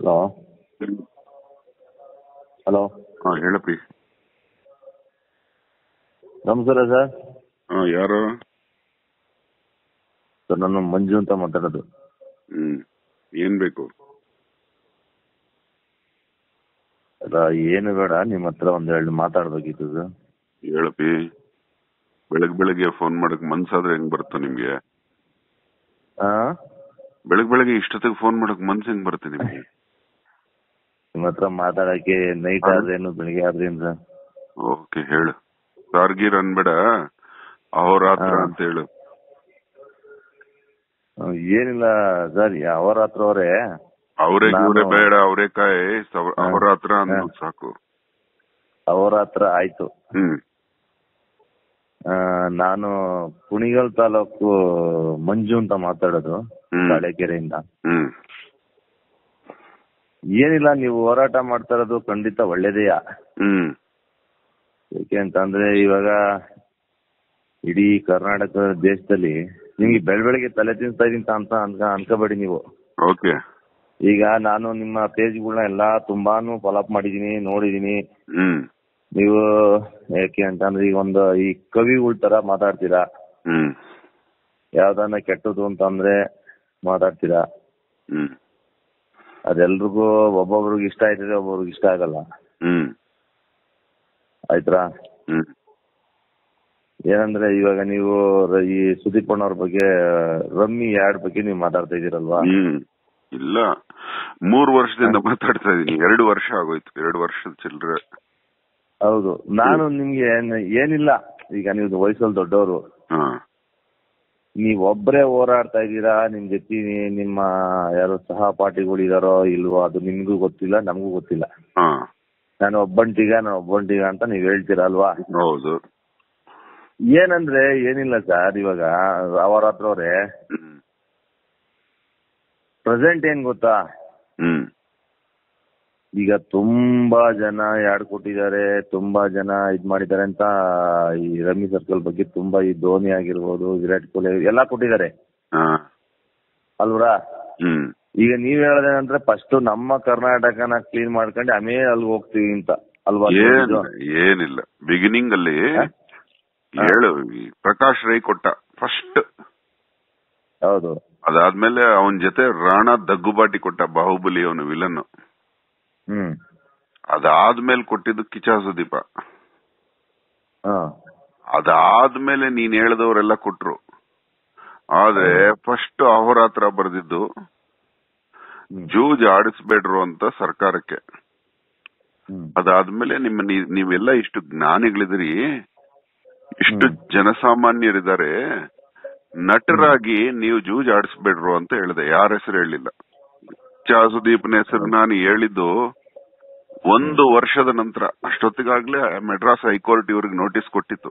Hello hello. ಹಾಂ ಹೇಳಪ್ಪಿ. ನಮಸ್ಕಾರ sir. ಹಾಂ ಯಾರು? ಸರ್ ನಾನು ಮಂಜು ಅಂತ ಮಾತಾಡೋದು. ಏನ್ ಬೇಕು? ಅಲ್ಲ ಏನು ಬೇಡ, ನಿಮ್ಮ ಹತ್ರ ಒಂದೆರಡು ಮಾತಾಡ್ಬೇಕಿತ್ತು ಸರ್. ಹೇಳಪ್ಪಿ. ಬೆಳಗ್ಗೆ ಫೋನ್ ಮಾಡಕ್ ಮನ್ಸಾದ್ರೆ ಹೆಂಗ್ ಬರುತ್ತೆ ನಿಮ್ಗೆ? ಬೆಳಗ್ಗೆ ಇಷ್ಟೊತ್ತಿಗೆ ಫೋನ್ ಮಾಡಕ್ ಮನ್ಸು ಹೆಂಗ್ ಬರುತ್ತೆ ನಿಮ್ಗೆ? ನಿಮ್ಮ ಹತ್ರ ಮಾತಾಡಕ್ಕೆ ನೈಟ್ ಆದ್ರೇನು ಬೆಳಿಗ್ಗೆ ಆದ್ರೇನು ಸರ್? ಓಕೆ ಹೇಳು. ಸಾರ್ಗೀರ್ ಅನ್ಬೇಡ, ಅಹೋರಾತ್ರ ಅಂತ ಹೇಳು. ಏನಿಲ್ಲ ಸರ್, ಅವರಾತ್ರ ಅವರೇ ಬೇಡ, ಅವರೇಕಾಯಿ ಅಹೋರಾತ್ರ ಅನ್ನೋದು ಸಾಕು. ಅವರಾತ್ರ ಆಯ್ತು. ನಾನು ಕುಣಿಗಲ್ ತಾಲೂಕು ಮಂಜು ಅಂತ ಮಾತಾಡೋದು, ಬಾಳೆಕೆರೆಯಿಂದ. ಏನಿಲ್ಲ, ನೀವು ಹೋರಾಟ ಮಾಡ್ತಾ ಇರೋದು ಖಂಡಿತ ಒಳ್ಳೇದೇಯಾ. ಯಾಕೆ ಅಂತಂದ್ರೆ ಇವಾಗ ಇಡೀ ಕರ್ನಾಟಕ ದೇಶದಲ್ಲಿ ನಿಮ್ಗೆ ಬೆಳಗ್ಗೆ ತಲೆ ತಿನ್ಸ್ತಾ ಇದೀನಿ ಅಂತ ಅನ್ಕೋಬೇಡಿ ನೀವು. ಓಕೆ. ಈಗ ನಾನು ನಿಮ್ಮ ಪೇಜ್ಗಳನ್ನ ಎಲ್ಲಾ ತುಂಬಾನು ಫಾಲೋ ಅಪ್ ಮಾಡಿದೀನಿ, ನೋಡಿದೀನಿ. ನೀವು ಯಾಕೆ ಅಂತಂದ್ರೆ ಈಗ ಈ ಕವಿಗಳ ತರ ಮಾತಾಡ್ತೀರಾ. ಯಾವ್ದನ್ನ ಕೆಟ್ಟದ್ದು ಅಂತಂದ್ರೆ ಮಾತಾಡ್ತೀರಾ. ಅದೆಲ್ರಿಗೂ ಒಬ್ಬೊಬ್ರಿಗೆ ಇಷ್ಟ ಆಯ್ತದೆ, ಒಬ್ಬೊಬ್ರಿಗೆ ಇಷ್ಟ ಆಗಲ್ಲ. ಆಯ್ತಾ? ಏನಂದ್ರೆ ಇವಾಗ ನೀವು ಈ ಸುದೀಪ್ ಅಣ್ಣವ್ರ ಬಗ್ಗೆ, ರಮ್ಮಿ ಯಾರ್ಡ್ ಬಗ್ಗೆ ನೀವು ಮಾತಾಡ್ತಾ ಇದೀರಲ್ವಾ? ಇಲ್ಲ, 3 ವರ್ಷದಿಂದ ಮಾತಾಡ್ತಾ ಇದೀನಿ. 2 ವರ್ಷ ಆಗೋಯ್ತು, 2 ವರ್ಷದ ಚಿಲ್ಡ್ರೆ. ಹೌದು. ನಾನು ನಿಮ್ಗೆ ಏನಿಲ್ಲ, ಈಗ ನೀವು ವಯಸ್ಸಲ್ಲಿ ದೊಡ್ಡವರು, ನೀವ್ ಒಬ್ರೇ ಹೋರಾಡ್ತಾ ಇದ್ದೀರಾ. ನಿಮ್ ಜೊತೆ ನಿಮ್ಮ ಯಾರು ಸಹಪಾಠಿಗಳು ಇದಾರೋ ಇಲ್ವೋ ಅದು ನಿಮ್ಗೂ ಗೊತ್ತಿಲ್ಲ, ನಮಗೂ ಗೊತ್ತಿಲ್ಲ. ನಾನು ಒಬ್ಬಂಟಿಗ ಅಂತ ನೀವ್ ಹೇಳ್ತೀರಾ ಅಲ್ವಾ? ಹೌದು. ಏನಂದ್ರೆ ಏನಿಲ್ಲ ಸರ್, ಇವಾಗ ಅವರಾತ್ರ ಪ್ರೆಸೆಂಟ್ ಏನ್ ಗೊತ್ತಾ, ಈಗ ತುಂಬಾ ಜನ ಯಾಡ್ ಕೊಟ್ಟಿದ್ದಾರೆ, ತುಂಬಾ ಜನ ಇದ್ ಮಾಡಿದ್ದಾರೆ ಅಂತ ಈ ರಮ್ಮಿ ಸರ್ಕಲ್ ಬಗ್ಗೆ ತುಂಬಾ, ಈ ಧೋನಿ ಆಗಿರ್ಬೋದು, ವಿರಾಟ್ ಕೊಹ್ಲಿ ಎಲ್ಲಾ ಕೊಟ್ಟಿದ್ದಾರೆ ಅಲ್ವರಾ? ಈಗ ನೀವ್ ಹೇಳೋದೇನಂದ್ರೆ ಫಸ್ಟ್ ನಮ್ಮ ಕರ್ನಾಟಕನ ಕ್ಲೀನ್ ಮಾಡ್ಕೊಂಡು ಆಮೇಲೆ ಅಲ್ಲಿ ಹೋಗ್ತೀವಿ ಅಂತ ಅಲ್ವಾ? ಏನಿಲ್ಲ, ಬಿಗಿನಿಂಗ್ ಅಲ್ಲಿ ಹೇಳು. ಪ್ರಕಾಶ್ ರೈ ಕೊಟ್ಟ ಫಸ್ಟ್. ಹೌದು. ಅದಾದ್ಮೇಲೆ ಅವನ ಜೊತೆ ರಾಣಾ ದಗ್ಗುಬಾಟಿ ಕೊಟ್ಟ, ಬಾಹುಬಲಿ ಅವನು ವಿಲನ್. ಅದಾದ್ಮೇಲೆ ಕೊಟ್ಟಿದ್ದು ಕಿಚ್ಚ ಸುದೀಪ. ಅದಾದ್ಮೇಲೆ ನೀನ್ ಹೇಳ್ದವರೆಲ್ಲ ಕೊಟ್ರು. ಆದ್ರೆ ಫಸ್ಟ್ ಅಹೋರಾತ್ರ ಬರ್ದಿದ್ದು ಜೂಜ್ ಆಡಿಸ್ಬೇಡ್ರು ಅಂತ ಸರ್ಕಾರಕ್ಕೆ. ಅದಾದ್ಮೇಲೆ ನೀವೆಲ್ಲ ಇಷ್ಟು ಜ್ಞಾನಿಗಳಿದಿರಿ, ಇಷ್ಟು ಜನಸಾಮಾನ್ಯರಿದ್ದಾರೆ, ನಟರಾಗಿ ನೀವು ಜೂಜ್ ಆಡಿಸ್ಬೇಡ್ರು ಅಂತ ಹೇಳಿದೆ. ಯಾರ ಹೆಸರು ಹೇಳಿಲ್ಲ. ಕಿಚ್ಚ ಸುದೀಪ್ನ ಹೆಸರು ನಾನು ಹೇಳಿದ್ದು 1 ವರ್ಷದ ನಂತರ. ಅಷ್ಟೊತ್ತಿಗಾಗ್ಲೇ ಮೆಡ್ರಾಸ್ ಹೈಕೋರ್ಟ್ ಇವ್ರಿಗೆ ನೋಟಿಸ್ ಕೊಟ್ಟಿತ್ತು.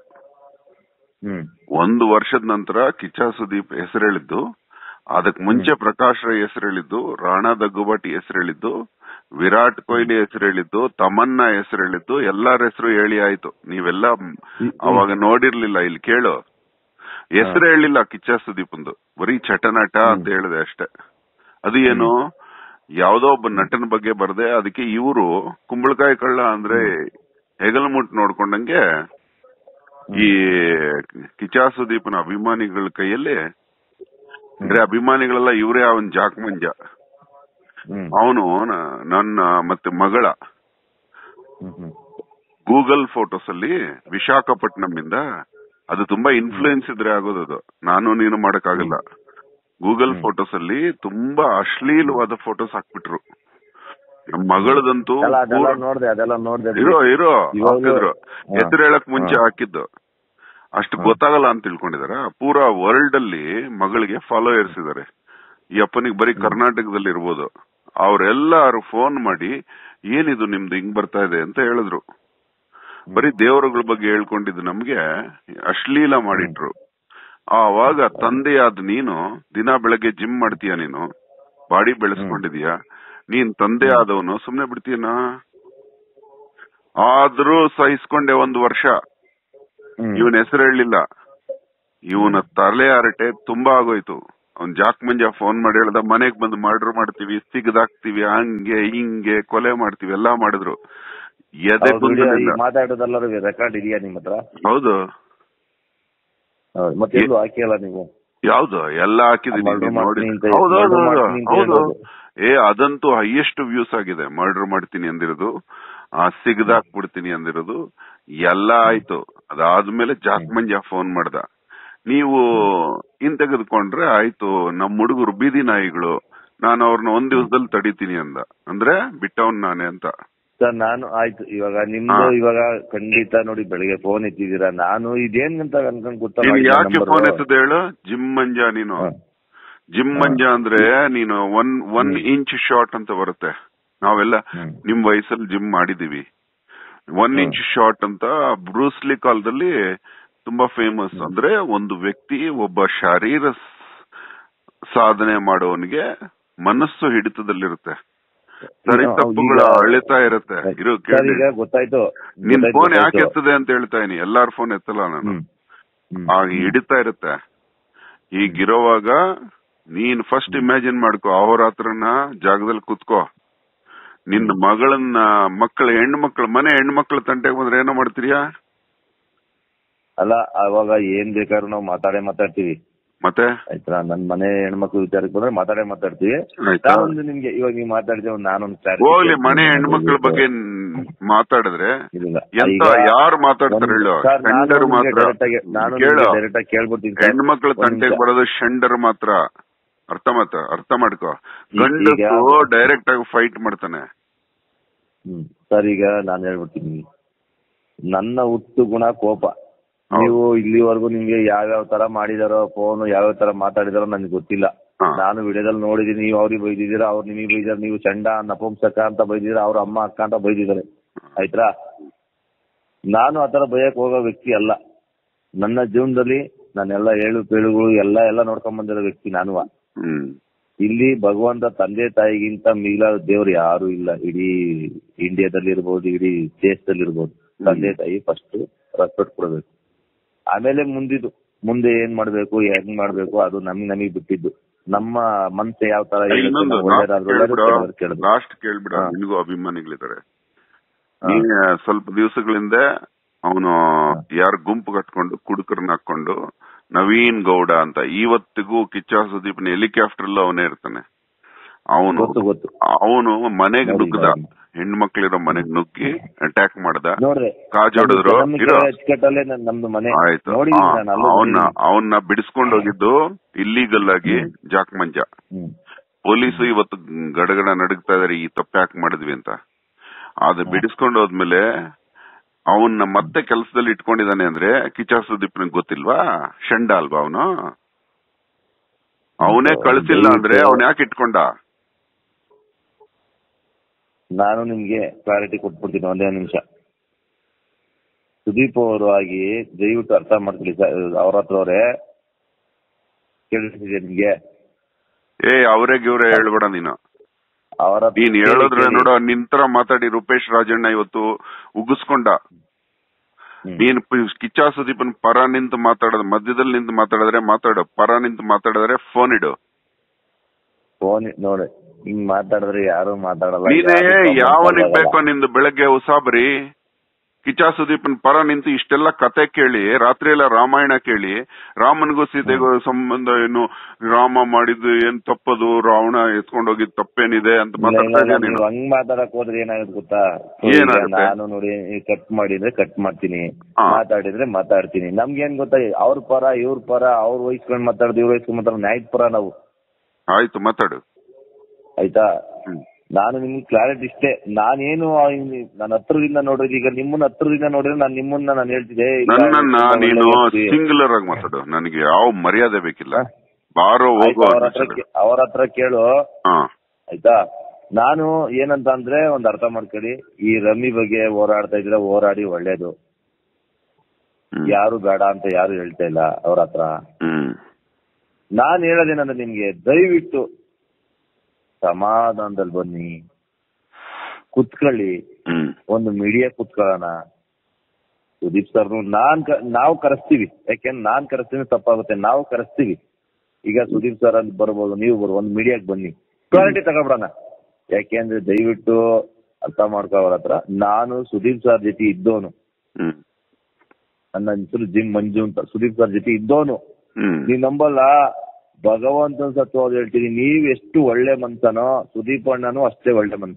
1 ವರ್ಷದ ನಂತರ ಕಿಚ್ಚ ಸುದೀಪ್ ಹೆಸರು ಹೇಳಿದ್ದು. ಅದಕ್ ಮುಂಚೆ ಪ್ರಕಾಶ್ ರೈ ಹೆಸರು ಹೇಳಿದ್ದು, ರಾಣಾ ದಗ್ಗುಬಾಟಿ ಹೆಸರು ಹೇಳಿದ್ದು, ವಿರಾಟ್ ಕೊಹ್ಲಿ ಹೆಸರು ಹೇಳಿದ್ದು, ತಮನ್ನಾ ಹೆಸರು ಹೇಳಿದ್ದು, ಎಲ್ಲಾರ ಹೆಸರು ಹೇಳಿ ಆಯ್ತು. ನೀವೆಲ್ಲ ಅವಾಗ ನೋಡಿರ್ಲಿಲ್ಲ. ಇಲ್ಲಿ ಕೇಳು, ಹೆಸರು ಹೇಳಿಲ್ಲ ಕಿಚ್ಚ ಸುದೀಪ್ಂದು, ಬರೀ ಚಟನಟ ಅಂತ ಹೇಳಿದೆ ಅಷ್ಟೇ. ಅದು ಏನು, ಯಾವ್ದೋ ಒಬ್ಬ ನಟನ ಬಗ್ಗೆ ಬರ್ದೆ. ಅದಕ್ಕೆ ಇವರು ಕುಂಬಳಕಾಯಿ ಕಳ್ಳ ಅಂದ್ರೆ ಹೆಗಲ್ಮುಟ್ ನೋಡ್ಕೊಂಡಂಗೆ ಈ ಕಿಚ್ಚ ಸುದೀಪ್ನ ಅಭಿಮಾನಿಗಳ ಕೈಯಲ್ಲಿ, ಅಂದ್ರೆ ಅಭಿಮಾನಿಗಳೆಲ್ಲ ಇವರೇ ಅವನ್ ಜಾಕ್ಮಂಜ. ಅವನು ನನ್ನ ಮತ್ತೆ ಮಗಳ ಗೂಗಲ್ ಫೋಟೋಸ್ ಅಲ್ಲಿ ವಿಶಾಖಪಟ್ಟಣಂ ಇಂದ, ಅದು ತುಂಬಾ ಇನ್ಫ್ಲೂಯೆನ್ಸ್ ಇದ್ರೆ ಆಗೋದದು, ನಾನು ನೀನು ಮಾಡಕ್ಕಾಗಲ್ಲ. ಗೂಗಲ್ ಫೋಟೋಸ್ ಅಲ್ಲಿ ತುಂಬಾ ಅಶ್ಲೀಲವಾದ ಫೋಟೋಸ್ ಹಾಕ್ಬಿಟ್ರು. ನಮ್ಮ ಮಗಳದಂತೂ ಇರೋ ಹಾಕಿದ್ರು. ಹೆಸರು ಹೇಳಕ್ ಮುಂಚೆ ಹಾಕಿದ್ದು. ಅಷ್ಟು ಗೊತ್ತಾಗಲ್ಲ ಅಂತ ತಿಳ್ಕೊಂಡಿದಾರ. ಪೂರಾ ವರ್ಲ್ಡ್ ಅಲ್ಲಿ ಮಗಳಿಗೆ ಫಾಲೋಯರ್ಸ್ ಇದಾರೆ. ಈ ಅಪ್ಪನಿಗೆ ಬರೀ ಕರ್ನಾಟಕದಲ್ಲಿ ಇರ್ಬೋದು. ಅವ್ರೆಲ್ಲಾರು ಫೋನ್ ಮಾಡಿ ಏನಿದು ನಿಮ್ದು ಹಿಂಗ್ ಬರ್ತಾ ಇದೆ ಅಂತ ಹೇಳಿದ್ರು. ಬರೀ ದೇವರುಗಳ ಬಗ್ಗೆ ಹೇಳ್ಕೊಂಡಿದ್ದು ನಮ್ಗೆ ಅಶ್ಲೀಲ ಮಾಡಿಟ್ರು. ಆವಾಗ ತಂದೆಯಾದ ನೀನು ದಿನ ಬೆಳಗ್ಗೆ ಜಿಮ್ ಮಾಡ್ತೀಯ, ನೀನು ಬಾಡಿ ಬೆಳೆಸ್ಕೊಂಡಿದೀಯ, ನೀನ್ ತಂದೆ ಆದವನು ಸುಮ್ನೆ ಬಿಡ್ತೀಯನ? ಆದ್ರೂ ಸಹಿಸ್ಕೊಂಡೆ 1 ವರ್ಷ. ಇವನ್ ಹೆಸರು ಹೇಳಿಲ್ಲ. ಇವನ ತಲೆ ಹರಟೆ ತುಂಬಾ ಆಗೋಯ್ತು. ಅವ್ನ್ ಜಾಕ್ ಮಂಜ ಫೋನ್ ಮಾಡಿ ಹೇಳ್ದ ಮನೆಗ್ ಬಂದು ಮರ್ಡರ್ ಮಾಡ್ತೀವಿ, ಸಿಗದಾಕ್ತಿವಿ, ಹಂಗೆ ಹಿಂಗೆ ಕೊಲೆ ಮಾಡ್ತೀವಿ, ಎಲ್ಲಾ ಮಾಡಿದ್ರು. ಮಾತಾಡೋದೆಲ್ಲರೂ ರೆಕಾರ್ಡ್ ಇದೆಯಾ ನಿಮ್ಮ ಹತ್ರ? ಹೌದು. ಮತ್ತೆ ಎಲ್ಲೂ ಹಾಕಿಯಲ್ಲ ನೀವು? ಯಾವ್ದು? ಎಲ್ಲ ಹಾಕಿದೀನಿ ನೋಡಿ. ಹೌದು. ಅದಂತೂ ಹೈಯೆಸ್ಟ್ ವ್ಯೂಸ್ ಆಗಿದೆ. ಮರ್ಡರ್ ಮಾಡ್ತೀನಿ ಅಂದಿರೋದು, ಸಿಗದಾಕ್ಬಿಡ್ತೀನಿ ಅಂದಿರೋದು ಎಲ್ಲ ಆಯ್ತು. ಅದಾದ್ಮೇಲೆ ಜಾಕ್ ಮಂಜ ಫೋನ್ ಮಾಡ್ದ, ನೀವು ಇನ್ ತೆಗೆದುಕೊಂಡ್ರೆ ಆಯ್ತು, ನಮ್ ಹುಡುಗರು ಬೀದಿ ನಾಯಿಗಳು, ನಾನು ಅವ್ರನ್ನ ಒಂದ್ ದಿವಸದಲ್ಲಿ ತಡಿತೀನಿ ಅಂದ. ಅಂದ್ರೆ ಬಿಟ್ಟವನ್ ನಾನೇ ಅಂತ. ಸರ್ ನಾನು ಆಯ್ತು, ಇವಾಗ ನಿಮ್ದು ಇವಾಗ ಖಂಡಿತ ನೋಡಿ ಬೆಳಿಗ್ಗೆ ಫೋನ್ ಎತ್ತಿದೀರಾ. ನಾನು ಇದೇನ್ ಅಂತ ಅನ್ಕೊಂಡ್ ಗೊತ್ತಾ, ಯಾಕೆ ಫೋನ್ ಎತ್ತದ ಹೇಳು? ಜಿಮ್ ಮಂಜ ನೀನು. ಜಿಮ್ ಮಂಜ ಅಂದ್ರೆ ನೀನು 1 ಇಂಚ್ ಶಾರ್ಟ್ ಅಂತ ಬರುತ್ತೆ. ನಾವೆಲ್ಲ ನಿಮ್ ವಯಸ್ಸಲ್ಲಿ ಜಿಮ್ ಮಾಡಿದೀವಿ. 1 ಇಂಚ್ ಶಾರ್ಟ್ ಅಂತ ಬ್ರೂಸ್ಲಿ ಕಾಲದಲ್ಲಿ ತುಂಬಾ ಫೇಮಸ್. ಅಂದ್ರೆ ಒಂದು ವ್ಯಕ್ತಿ ಒಬ್ಬ ಶಾರೀರ ಸಾಧನೆ ಮಾಡೋವನಿಗೆ ಮನಸ್ಸು ಹಿಡಿತದಲ್ಲಿರುತ್ತೆ, ಸರಿ ತಪ್ಪುಗಳ ಅಳಿತಾ ಇರುತ್ತೆ. ಗೊತ್ತಾಯ್ತು. ನಿನ್ ಫೋನ್ ಯಾಕೆ ಎತ್ತದೆ ಅಂತ ಹೇಳ್ತಾ ಇದೀನಿ, ಎಲ್ಲಾರ ಫೋನ್ ಎತ್ತಲ್ಲ ನಾನು. ಹಿಡಿತಾ ಇರುತ್ತೆ. ಹೀಗಿರೋವಾಗ ನೀನ್ ಫಸ್ಟ್ ಇಮ್ಯಾಜಿನ್ ಮಾಡ್ಕೋ, ಅಹೋರಾತ್ರನ ಜಾಗದಲ್ಲಿ ಕುತ್ಕೋ, ನಿನ್ನ ಮಗಳನ್ನ ಹೆಣ್ಮಕ್ಳು ಮನೆ ಹೆಣ್ಮಕ್ಳು ತಂಟೆಗೆ ಬಂದ್ರೆ ಏನೋ ಮಾಡ್ತೀರಿಯಾ? ಅಲ್ಲ, ಅವಾಗ ಏನ್ ಬೇಕಾದ್ರೂ ನಾವು ಮಾತಾಡ್ತೀವಿ. ಮತ್ತೆ ಆಯ್ತಾ, ನನ್ ಮನೆ ಹೆಣ್ಮಕ್ಳು ವಿಚಾರಕ್ಕೆ ಬಂದ್ರೆ ಮಾತಾಡ್ತೀವಿ. ನಿಮ್ಗೆ ಇವಾಗ ನೀವು ಮಾತಾಡಿದ್ರೆ ನಾನೊಂದು ಹೋಗ್ಲಿ, ಮನೆ ಹೆಣ್ಮಕ್ಳ ಬಗ್ಗೆ ಮಾತಾಡಿದ್ರೆ ಎಂತ ಯಾರು ಮಾತಾಡ್ತಾರೆ ಹೇಳು? ಶಂಡರ್ ಮಾತ್ರ ಕೇಳ್ಬಿಡ್ತೀನಿ. ಹೆಣ್ಮಕ್ಳ ತಂಟೆಗೆ ಬರೋದು ಶಂಡರ್ ಮಾತ್ರ. ಅರ್ಥ ಮಾಡ್ಕೋ. ಗಂಡಸು ಡೈರೆಕ್ಟ್ ಆಗಿ ಫೈಟ್ ಮಾಡ್ತಾನೆ. ಸರ್, ಈಗ ನಾನು ಹೇಳ್ಬಿಡ್ತೀನಿ, ನನ್ನ ಹುಟ್ಟು ಗುಣ ಕೋಪ. ನೀವು ಇಲ್ಲಿವರೆಗೂ ನಿಮ್ಗೆ ಯಾವ್ಯಾವ ತರ ಮಾಡಿದಾರೋ, ಫೋನ್ ಯಾವ್ಯಾವ ತರ ಮಾತಾಡಿದಾರೋ ನನ್ಗೆ ಗೊತ್ತಿಲ್ಲ. ನಾನು ವಿಡಿಯೋದಲ್ಲಿ ನೋಡಿದೀನಿ. ನೀವು ಅವ್ರಿಗೆ ಬೈದಿದ್ದೀರಾ, ಅವ್ರು ನಿಮಗೆ ಬೈದಾರೆ. ನೀವು ಚಂಡ ನಪುಂಸಕ ಅಂತ ಬೈದಿದ್ದೀರಾ, ಅವ್ರ ಅಮ್ಮ ಅಕ್ಕ ಅಂತ ಬೈದಿದ್ದಾರೆ. ಆಯ್ತಾ, ನಾನು ಆತರ ಬೈಯಕ್ ಹೋಗೋ ವ್ಯಕ್ತಿ ಅಲ್ಲ. ನನ್ನ ಜೀವನದಲ್ಲಿ ನಾನೆಲ್ಲ ಪೇಳುಗಳು ಎಲ್ಲ ನೋಡ್ಕೊಂಡ್ ಬಂದಿರೋ ವ್ಯಕ್ತಿ ನಾನು. ಇಲ್ಲಿ ಭಗವಂತ ತಂದೆ ತಾಯಿಗಿಂತ ಮಿಗಿಲಾದ ದೇವ್ರು ಯಾರು ಇಲ್ಲ. ಇಡೀ ಇಂಡಿಯಾದಲ್ಲಿ ಇರ್ಬೋದು, ಇಡೀ ದೇಶದಲ್ಲಿ ಇರ್ಬೋದು. ತಂದೆ ತಾಯಿ ಫಸ್ಟ್ ರೆಸ್ಪೆಕ್ಟ್ ಕೊಡಬೇಕು. ಆಮೇಲೆ ಮುಂದೆ ಏನ್ ಮಾಡ್ಬೇಕು, ಹೆಂಗ್ ಮಾಡ್ಬೇಕು, ಅದು ನಮಗ್ ಬಿಟ್ಟಿದ್ದು. ನಮ್ಮ ಮನ್ಸು ಯಾವ ತರ ಲಾಸ್ಟ್ ಕೇಳ್ಬಿಡ. ನಿನಗೂ ಅಭಿಮಾನಿಗಳಿದ್ದಾರೆ. ಸ್ವಲ್ಪ ದಿವಸಗಳಿಂದ ಅವನು ಯಾರು ಗುಂಪು ಕಟ್ಕೊಂಡು ಕುಡುಕರನ್ನ ಹಾಕೊಂಡು ನವೀನ್ ಗೌಡ ಅಂತ, ಇವತ್ತಿಗೂ ಕಿಚ್ಚ ಸುದೀಪ್ನ ಹೆಲಿಕಾಪ್ಟರ್ ಅಲ್ಲಿ ಅವನೇ ಇರ್ತಾನೆ. ಅವನು ಮನೆಗೆ ನುಗ್ಗದ, ಹೆಣ್ಮಕ್ಳಿರೋ ಮನೆಗ್ ನುಗ್ಗಿ ಅಟ್ಯಾಕ್ ಮಾಡ್ದ, ಕಾಜೋಡಿದ್ರು. ಆಯ್ತು, ಅವನ್ನ ಬಿಡಿಸ್ಕೊಂಡು ಹೋಗಿದ್ದು ಇಲ್ಲೀಗಲ್ ಆಗಿ ಜಾಕ್ ಮಂಜ. ಪೊಲೀಸು ಇವತ್ತು ಗಡಗಡ ನಡುಗ್ತಾ ಇದಾರೆ, ಈ ತಪ್ಪು ಯಾಕೆ ಮಾಡಿದ್ವಿ ಅಂತ. ಅದು ಬಿಡಿಸ್ಕೊಂಡು ಹೋದ್ಮೇಲೆ ಅವನ್ನ ಮತ್ತೆ ಕೆಲಸದಲ್ಲಿ ಇಟ್ಕೊಂಡಿದ್ದಾನೆ ಅಂದ್ರೆ ಕಿಚ್ಚ ಸುದೀಪ್ ಗೊತ್ತಿಲ್ವಾ? ಶಂಡ ಅಲ್ವಾ ಅವನು? ಅವನೇ ಕಳ್ಸಿಲ್ಲ ಅಂದ್ರೆ ಅವನ್ ಯಾಕೆ ಇಟ್ಕೊಂಡ? ನಾನು ನಿಮ್ಗೆ ಕ್ಲಾರಿಟಿ ಕೊಟ್ಬಿಡ್ತೀನಿ, ಒಂದೇ ನಿಮಿಷ. ಸುದೀಪ್ ಅವರು ಆಗಿ ದಯವಿಟ್ಟು ಅರ್ಥ ಮಾಡ್ಕೊಳ್ಳಿ. ಅವ್ರ ಹತ್ರ ಅವರೇ ಕೇಳಿಸಿದೆ ನಿಮ್ಗೆ? ಅವ್ರಿಗೆ ಇವ್ರೆ ಹೇಳ್ಬೇಡ ನೀನು. ನೀನ್ ಹೇಳಿದ್ರೆ ನೋಡ, ನಿಂತರ ಮಾತಾಡಿ ರೂಪೇಶ್ ರಾಜಣ್ಣ ಇವತ್ತು ಉಗಿಸ್ಕೊಂಡ. ನೀನ್ ಕಿಚ್ಚ ಸುದೀಪನ್ ಪರ ನಿಂತು ಮಾತಾಡೋದು, ಮಧ್ಯದಲ್ಲಿ ನಿಂತು ಮಾತಾಡಿದ್ರೆ ಮಾತಾಡು, ಪರ ನಿಂತು ಮಾತಾಡಿದ್ರೆ ಫೋನ್ ಇಡು. ಫೋನ್ ನೋಡಿ, ಹಿಂಗ್ ಮಾತಾಡಿದ್ರೆ ಯಾರು ಮಾತಾಡಲ್ಲ. ನೀನೇ ಯಾವನಿಗೆ ಬೇಕೋ ನಿಂದು ಬೆಳಗ್ಗೆ ಉಸಾಬರಿ ಕಿಚ್ಚ ಸುದೀಪನ್ ಪರ ನಿಂತು ಇಷ್ಟೆಲ್ಲ ಕತೆ ಕೇಳಿ, ರಾತ್ರಿ ಎಲ್ಲ ರಾಮಾಯಣ ಕೇಳಿ, ರಾಮನಿಗೂ ಸೀತೆಗೂ ಸಂಬಂಧ ಏನು, ರಾಮ ಮಾಡಿದ್ದು ಏನ್ ತಪ್ಪದು, ರಾವಣ ಎತ್ಕೊಂಡ್ ಹೋಗಿದ್ ತಪ್ಪೇನಿದೆ ಅಂತ ಮಾತಾಡ್ತಾ ಇದ್ದೀನಿ. ಹಂಗ್ ಮಾತಾಡಕ್ ಹೋದ್ರೆ ಏನಾಗುತ್ತೆ ಗೊತ್ತಾ? ನಾನು ನೋಡಿ ಕಟ್ ಮಾಡಿದ್ರೆ ಕಟ್ ಮಾಡ್ತೀನಿ, ಮಾತಾಡಿದ್ರೆ ಮಾತಾಡ್ತೀನಿ. ನಮ್ಗೇನ್ ಗೊತ್ತಾ, ಅವ್ರ ಪರ ಇವ್ರ ಪರ, ಅವ್ರ ವಹಿಸ್ಕೊಂಡ್ ಮಾತಾಡ್ದು ಇವ್ರ ವಹಿಸ್ಕೊಂಡ್ ಮಾತಾಡೋದು ನ್ಯಾಯದ ಪರ ನಾವು. ಆಯ್ತು, ಮಾತಾಡು. ಆಯ್ತಾ, ನಾನು ನಿಮ್ಗೆ ಕ್ಲಾರಿಟಿ ಇಷ್ಟೇ. ನಾನೇನು ನನ್ನ ಹತ್ರದಿಂದ ನೋಡಿದ್ರೆ, ಈಗ ನಿಮ್ಮನ್ನ ಹತ್ರದಿಂದ ನೋಡಿದ್ರೆ ನಾನು ಹೇಳ್ತಿದ್ದೆ, ನನ್ನನ್ನ ನೀನು ಸಿಂಗುಲರ್ ಆಗಿ ಮಾತಾಡು, ನನಗೆ ಯಾವ ಮರ್ಯಾದೆ ಬೇಕಿಲ್ಲ. ಬಾರೋ ಹೋಗೋ ಅವ್ರ ಹತ್ರ ಕೇಳು. ಆಯ್ತಾ, ನಾನು ಏನಂತ ಅಂದ್ರೆ ಒಂದ್ ಅರ್ಥ ಮಾಡ್ಕೊಳ್ಳಿ. ಈ ರಮ್ಮಿ ಬಗ್ಗೆ ಹೋರಾಡ್ತಾ ಇದ್ರೆ ಹೋರಾಡಿ ಒಳ್ಳೇದು. ಯಾರು ಬೇಡ ಅಂತ ಯಾರು ಹೇಳ್ತಾ ಇಲ್ಲ ಅವ್ರ ಹತ್ರ. ನಾನ್ ಹೇಳೋದೇನಂದ್ರೆ ನಿಮ್ಗೆ, ದಯವಿಟ್ಟು ಸಮಾಧಾನದಲ್ಲಿ ಬನ್ನಿ, ಕುತ್ಕೊಳ್ಳಿ, ಒಂದು ಮೀಡಿಯಾ ಕುತ್ಕೊಳ್ಳೋಣ. ಸುದೀಪ್ ಸರ್ ನಾವು ಕರೆಸ್ತೀವಿ. ಯಾಕೆಂದ್ರೆ ನಾನ್ ಕರೆಸ್ತೀನಿ ತಪ್ಪಾಗುತ್ತೆ, ನಾವು ಕರೆಸ್ತೀವಿ. ಈಗ ಸುದೀಪ್ ಸರ್ ಅಂತ ಬರ್ಬೋದು, ನೀವು ಒಂದು ಮೀಡಿಯಾಕ್ ಬನ್ನಿ, ಕ್ಲಾರಿಟಿ ತಗೊಬಿಡೋಣ. ಯಾಕೆಂದ್ರೆ ದಯವಿಟ್ಟು ಅರ್ಥ ಮಾಡ್ಕೊಳ್ಳೋರ ಹತ್ರ, ನಾನು ಸುದೀಪ್ ಸರ್ ಜೊತೆ ಇದ್ದೋನು, ನನ್ನ ಹೆಸರು ಜಿಮ್ ಮಂಜು ಅಂತ, ಸುದೀಪ್ ಸರ್ ಜೊತೆ ಇದ್ದೋನು. ನೀವ್ ನಂಬಲ್ಲ, ಭಗವಂತನ ಸತ್ವಾದ ಹೇಳ್ತೀನಿ, ನೀವ್ ಎಷ್ಟು ಒಳ್ಳೆ ಮನ್ಸನೋ ಸುದೀಪ್ ಅಣ್ಣನು ಅಷ್ಟೇ ಒಳ್ಳೆ ಮನ್ಸ.